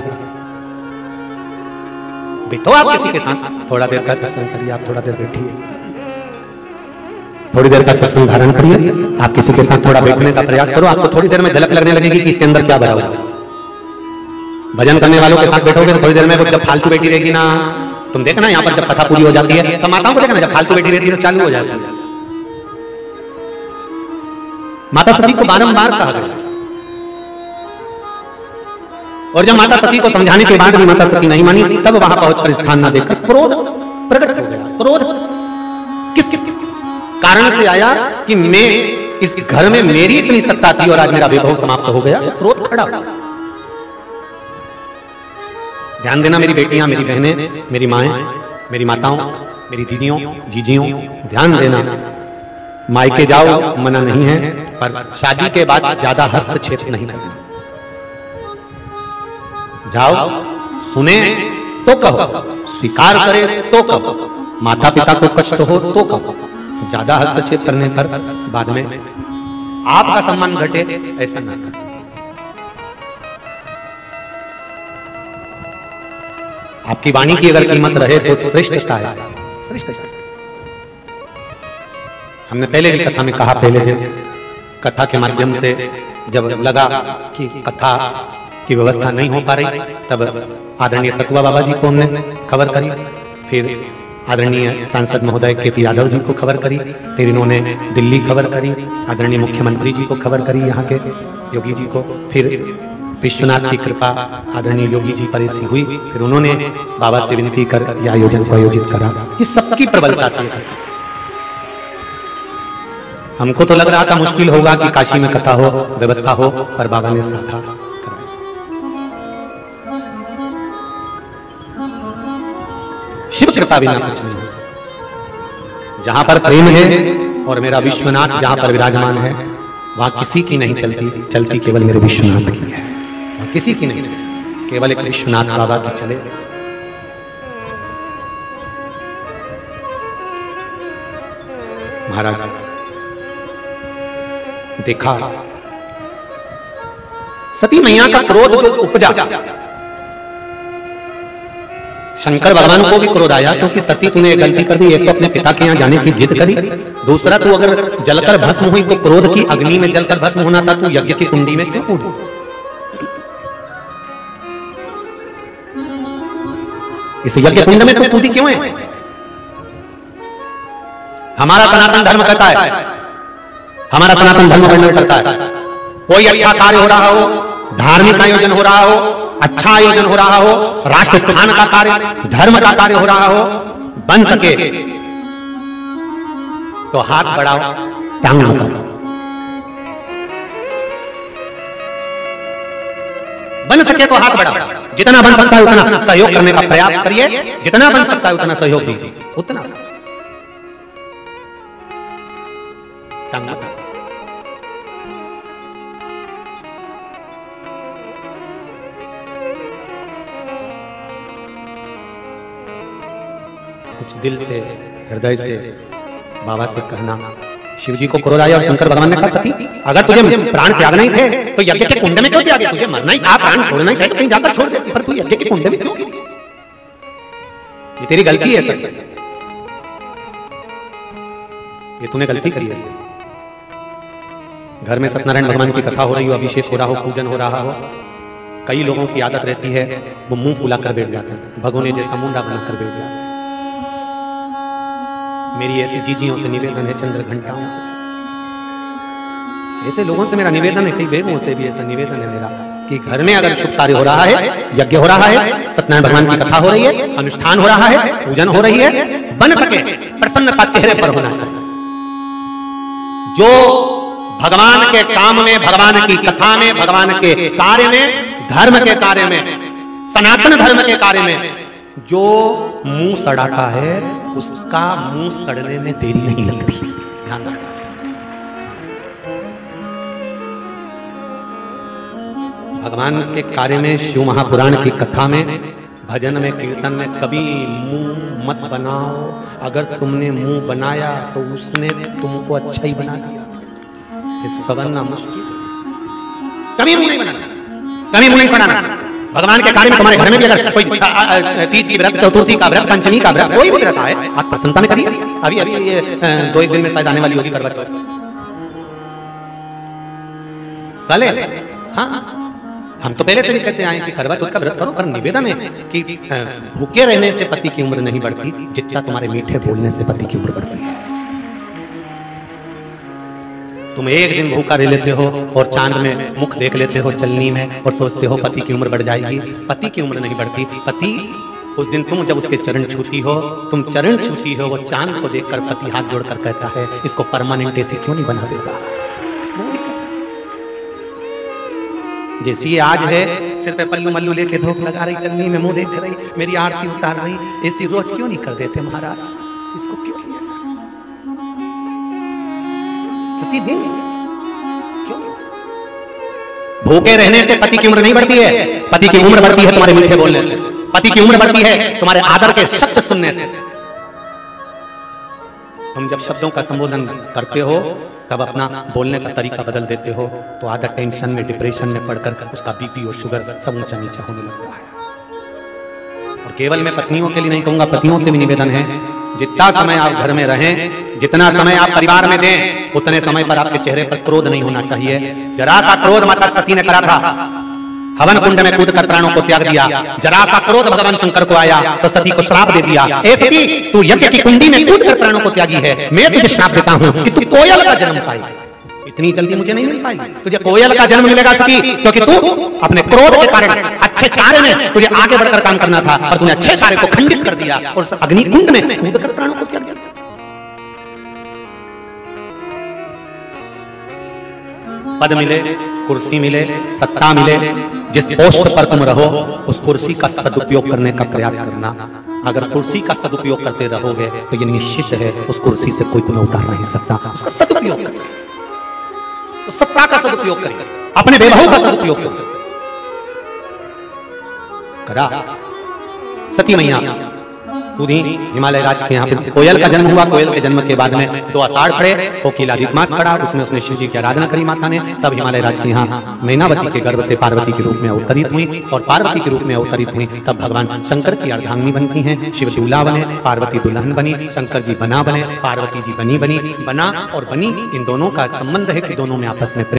बैठो आप किसी के साथ, थोड़ा देर का सत्संग करिए, आप थोड़ा देर बैठिए, थोड़ी देर का सत्संग धारण करिए, आप किसी के साथ थोड़ा बैठने का प्रयास करो, आपको थोड़ी देर में झलक लगने लगेगी कि इसके अंदर क्या भरा हुआ। भजन करने वालों के साथ बैठोगे तो थोड़ी देर में जब फालतू बैठी रहेगी ना, तुम देखना यहाँ पर जब कथा पूरी हो जाती है तो माताओं को देखना, जब फालतू बैठी रहती है तो चालू हो जाती है। माता सती को बारंबार कहा गया, और जब माता सती को समझाने के बाद भी माता सती नहीं मानी, तब वहां पहुंचकर स्थान न देखकर क्रोध प्रकट हो गया। क्रोध किस कारण से आया कि मैं इस घर में मेरी इतनी सत्ता थी और आज मेरा वैभव समाप्त हो गया, तो क्रोध खड़ा हो। ध्यान देना मेरी बेटियां, मेरी बहनें, मेरी माएं, मेरी माताओं, मेरी दीदियों, जीजियों, ध्यान देना। मायके जाओ मना नहीं है, पर शादी के बाद ज्यादा हस्तक्षेप नहीं करना। जाओ, सुने तो कहो, स्वीकार करे तो कहो, माता पिता को कष्ट हो तो कहो, ज्यादा हस्तक्षेप करने पर बाद में आपका सम्मान घटे ऐसा ना करें। आपकी वाणी की अगर कीमत रहे तो श्रेष्ठता है, श्रेष्ठता। हमने पहले भी कथा में कहा, पहले दिन कथा के माध्यम से जब लगा कि कथा की व्यवस्था नहीं हो पा रही, तब आदरणीय सतुआ बाबा जी को हमने खबर करी, फिर आदरणीय सांसद महोदय के.पी. यादव जी को खबर करी, फिर इन्होंने दिल्ली खबर करी, आदरणीय मुख्यमंत्री जी को खबर करी, यहाँ के योगी जी को, फिर विश्वनाथ की कृपा आदरणीय योगी जी पर ऐसी हुई, फिर उन्होंने बाबा से विनती कर यह आयोजन को आयोजित करा। इस सबकी प्रबलता से हमको तो लग रहा था मुश्किल होगा कि काशी में कथा हो, व्यवस्था हो, पर बाबा ने साथा कराया। शिव कृपा बिना कुछ नहीं हो सकता। जहां पर प्रेम है और मेरा विश्वनाथ जहां पर विराजमान है, वहां किसी की नहीं चलती, चलती केवल मेरे विश्वनाथ की है, वहां किसी की नहीं चलती, केवल एक विश्वनाथ बाबा की चले। महाराज देखा सती मैया का क्रोध जो उपजा, शंकर भगवान को भी क्रोध आया, क्योंकि सती तूने गलती कर दी, एक तो अपने पिता के यहाँ जाने की जिद करी, दूसरा तू अगर जलकर भस्म हुई तो क्रोध की अग्नि में जलकर भस्म होना था, तू यज्ञ की कुंडी में क्यों कूदी? इस यज्ञ कुंड में तू कूदी क्यों है? हमारा सनातन धर्म कहता है, हमारा सनातन धर्म वर्णन करता है, कोई अच्छा कार्य हो रहा हो, धार्मिक आयोजन हो रहा हो, अच्छा आयोजन हो रहा हो, राष्ट्रस्थान का कार्य, धर्म का कार्य हो रहा हो, बन सके तो हाथ बढ़ाओ, टांग मत अड़ाओ। बन सके तो हाथ बढ़ाओ, जितना बन सकता है उतना सहयोग करने का प्रयास करिए, जितना बन सकता है उतना सहयोग दीजिए, उतना टांग मत अड़ाओ। कुछ दिल से, हृदय से बाबा से कहना। शिव जी को क्रोध आया और शंकर भगवान ने कहा, सती अगर तुझे प्राण त्यागना ही थे तो यज्ञ के कुंड में क्यों त्यागे? तुझे मरना ही था, प्राण छोड़ना ही था तो कहीं जाकर छोड़ देती, पर तू यज्ञ के कुंड में क्यों गिरी? ये तेरी गलती है सती, ये तूने गलती करी है। घर में सत्यनारायण भगवान की कथा हो रही हो, अभिषेक हो रहा हो, पूजन हो रहा हो, कई लोगों की आदत रहती है वो मुंह फुला कर बैठ जाते हैं, भगोने जैसा मुंडा बनाकर बैठ जाते हैं। मेरी ऐसी जीजियों से निवेदन है, चंद्र घंटाओं से, ऐसे लोगों से मेरा निवेदन है, कई बेगों से भी ऐसा निवेदन है मेरा, कि घर में अगर शुभ कार्य हो रहा है, यज्ञ हो रहा है, सत्यनारायण भगवान की कथा हो रही है, अनुष्ठान हो रहा है, पूजन हो रही है, बन सके प्रसन्नता चेहरे पर होना चाहिए। जो भगवान के काम में, भगवान की कथा में, भगवान के कार्य में, धर्म के कार्य में, सनातन धर्म के कार्य में जो मुंह सड़ाता है, उसका मुंह सड़ने में देरी नहीं लगती। ध्यान रखना। भगवान के कार्य में, शिव महापुराण की कथा में, भजन में, कीर्तन में कभी मुंह मत बनाओ। अगर तुमने मुंह बनाया तो उसने तुमको अच्छा ही बना दिया, फिर संवरना मुश्किल। कभी मुंह नहीं बनाना, कभी मुंह नहीं बनाना। भगवान के कार्य में तुम्हारे घर में भी अगर कोई तीज की व्रत, चतुर्थी का व्रत, पंचमी का व्रत, कोई भी व्रत आए, आप प्रसन्नता में करिए। अभी अभी ये 2-1 दिन में शायद आने वाली होगी करवा चौथ, भले हाँ, हम तो पहले से भी कहते आए कि करवा चौथ का व्रत करो, पर निवेदन है कि भूखे रहने से पति की उम्र नहीं बढ़ती, जितना तुम्हारे मीठे बोलने से पति की उम्र बढ़ती है। तुम एक दिन भूखा रह लेते हो और चांद में मुख देख लेते हो चलनी में और सोचते हो पति की उम्र बढ़ जाएगी। पति की उम्र नहीं बढ़ती। पति उस दिन तुम जब उसके चरण छूती हो, तुम चरण छूती हो, वो चांद को देखकर पति हाथ जोड़कर कहता है, इसको परमानेंट ऐसी क्यों नहीं बना देता। जैसी ये आज है, सिर पे पल्लू मल्लू लेके धूप लगा रही, चलनी में मुंह देख रही, मेरी आरती उतार रही, ऐसी रोज क्यों नहीं कर देते महाराज। इसको क्यों नहीं ऐसा प्रतिदिन क्यों? भूखे रहने से पति की उम्र नहीं बढ़ती है, पति की उम्र बढ़ती है तुम्हारे मीठे बोलने से, पति की उम्र बढ़ती है तुम्हारे आदर के शब्द सुनने से। तुम जब शब्दों का संबोधन करते हो तब अपना बोलने का तरीका बदल देते हो, तो आधा टेंशन में, डिप्रेशन में पड़कर उसका बीपी और शुगर सब ऊंचा नीचा होने लगता है। और केवल मैं पत्नियों के लिए नहीं कहूंगा, पतियों से भी निवेदन है, जितना समय आप घर में रहें, जितना समय आप परिवार में दें, उतने समय पर आपके चेहरे पर क्रोध नहीं होना चाहिए। जरा सा क्रोध माता सती ने करा था, हवन कुंड में कूदकर प्राणों को त्याग दिया। जरा सा क्रोध भगवान शंकर को आया तो सती को श्राप दे दिया, ए सती तू यज्ञ की कुंडी में कूदकर प्राणों को त्यागी है, मैं तुझे श्राप देता हूं कि तू कोयल का जन्म पाएगी। इतनी जल्दी मुझे नहीं मिल पाएगी, तुझे कोयल का जन्म मिलेगा सती, क्योंकि तू अपने क्रोध के कारण अच्छे कार्य में तुझे आगे बढ़कर काम करना था, और तूने अच्छे कार्य को खंडित कर दिया और अग्नि कुंड में कूदकर प्राणों को त्याग दिया। पद मिले, कुर्सी मिले, सत्ता मिले, जिस पोस्ट पर तुम रहो उस कुर्सी का सदुपयोग करने का प्रयास करना। अगर कुर्सी का सदुपयोग करते रहोगे तो ये निश्चित है उस कुर्सी से कोई तुम्हें उतार नहीं सकता। उसका सदुपयोग करिए, उस सत्ता का सदुपयोग करिए, अपने वैभव का सदुपयोग करिए। करा सती मैया खुद ही हिमालय राज के यहाँ पे कोयल का जन्म हुआ। कोयल के जन्म के बाद में 2 आषाढ़ पड़े, कोकिला अधिक मास पड़ा, उसमें उसने शिव जी की आराधना करी माता ने। तब हिमालय राज के यहाँ मैनावती के गर्भ से पार्वती के रूप में अवतरित हुई, और पार्वती के रूप में अवतरित हुई तब भगवान शंकर की अर्धांगिनी बनती हैं। शिव दूल्हा बने, पार्वती दुल्हन बनी, शंकर जी बना बने, पार्वती जी बनी बना और बनी। इन दोनों का संबंध है कि दोनों में आपस में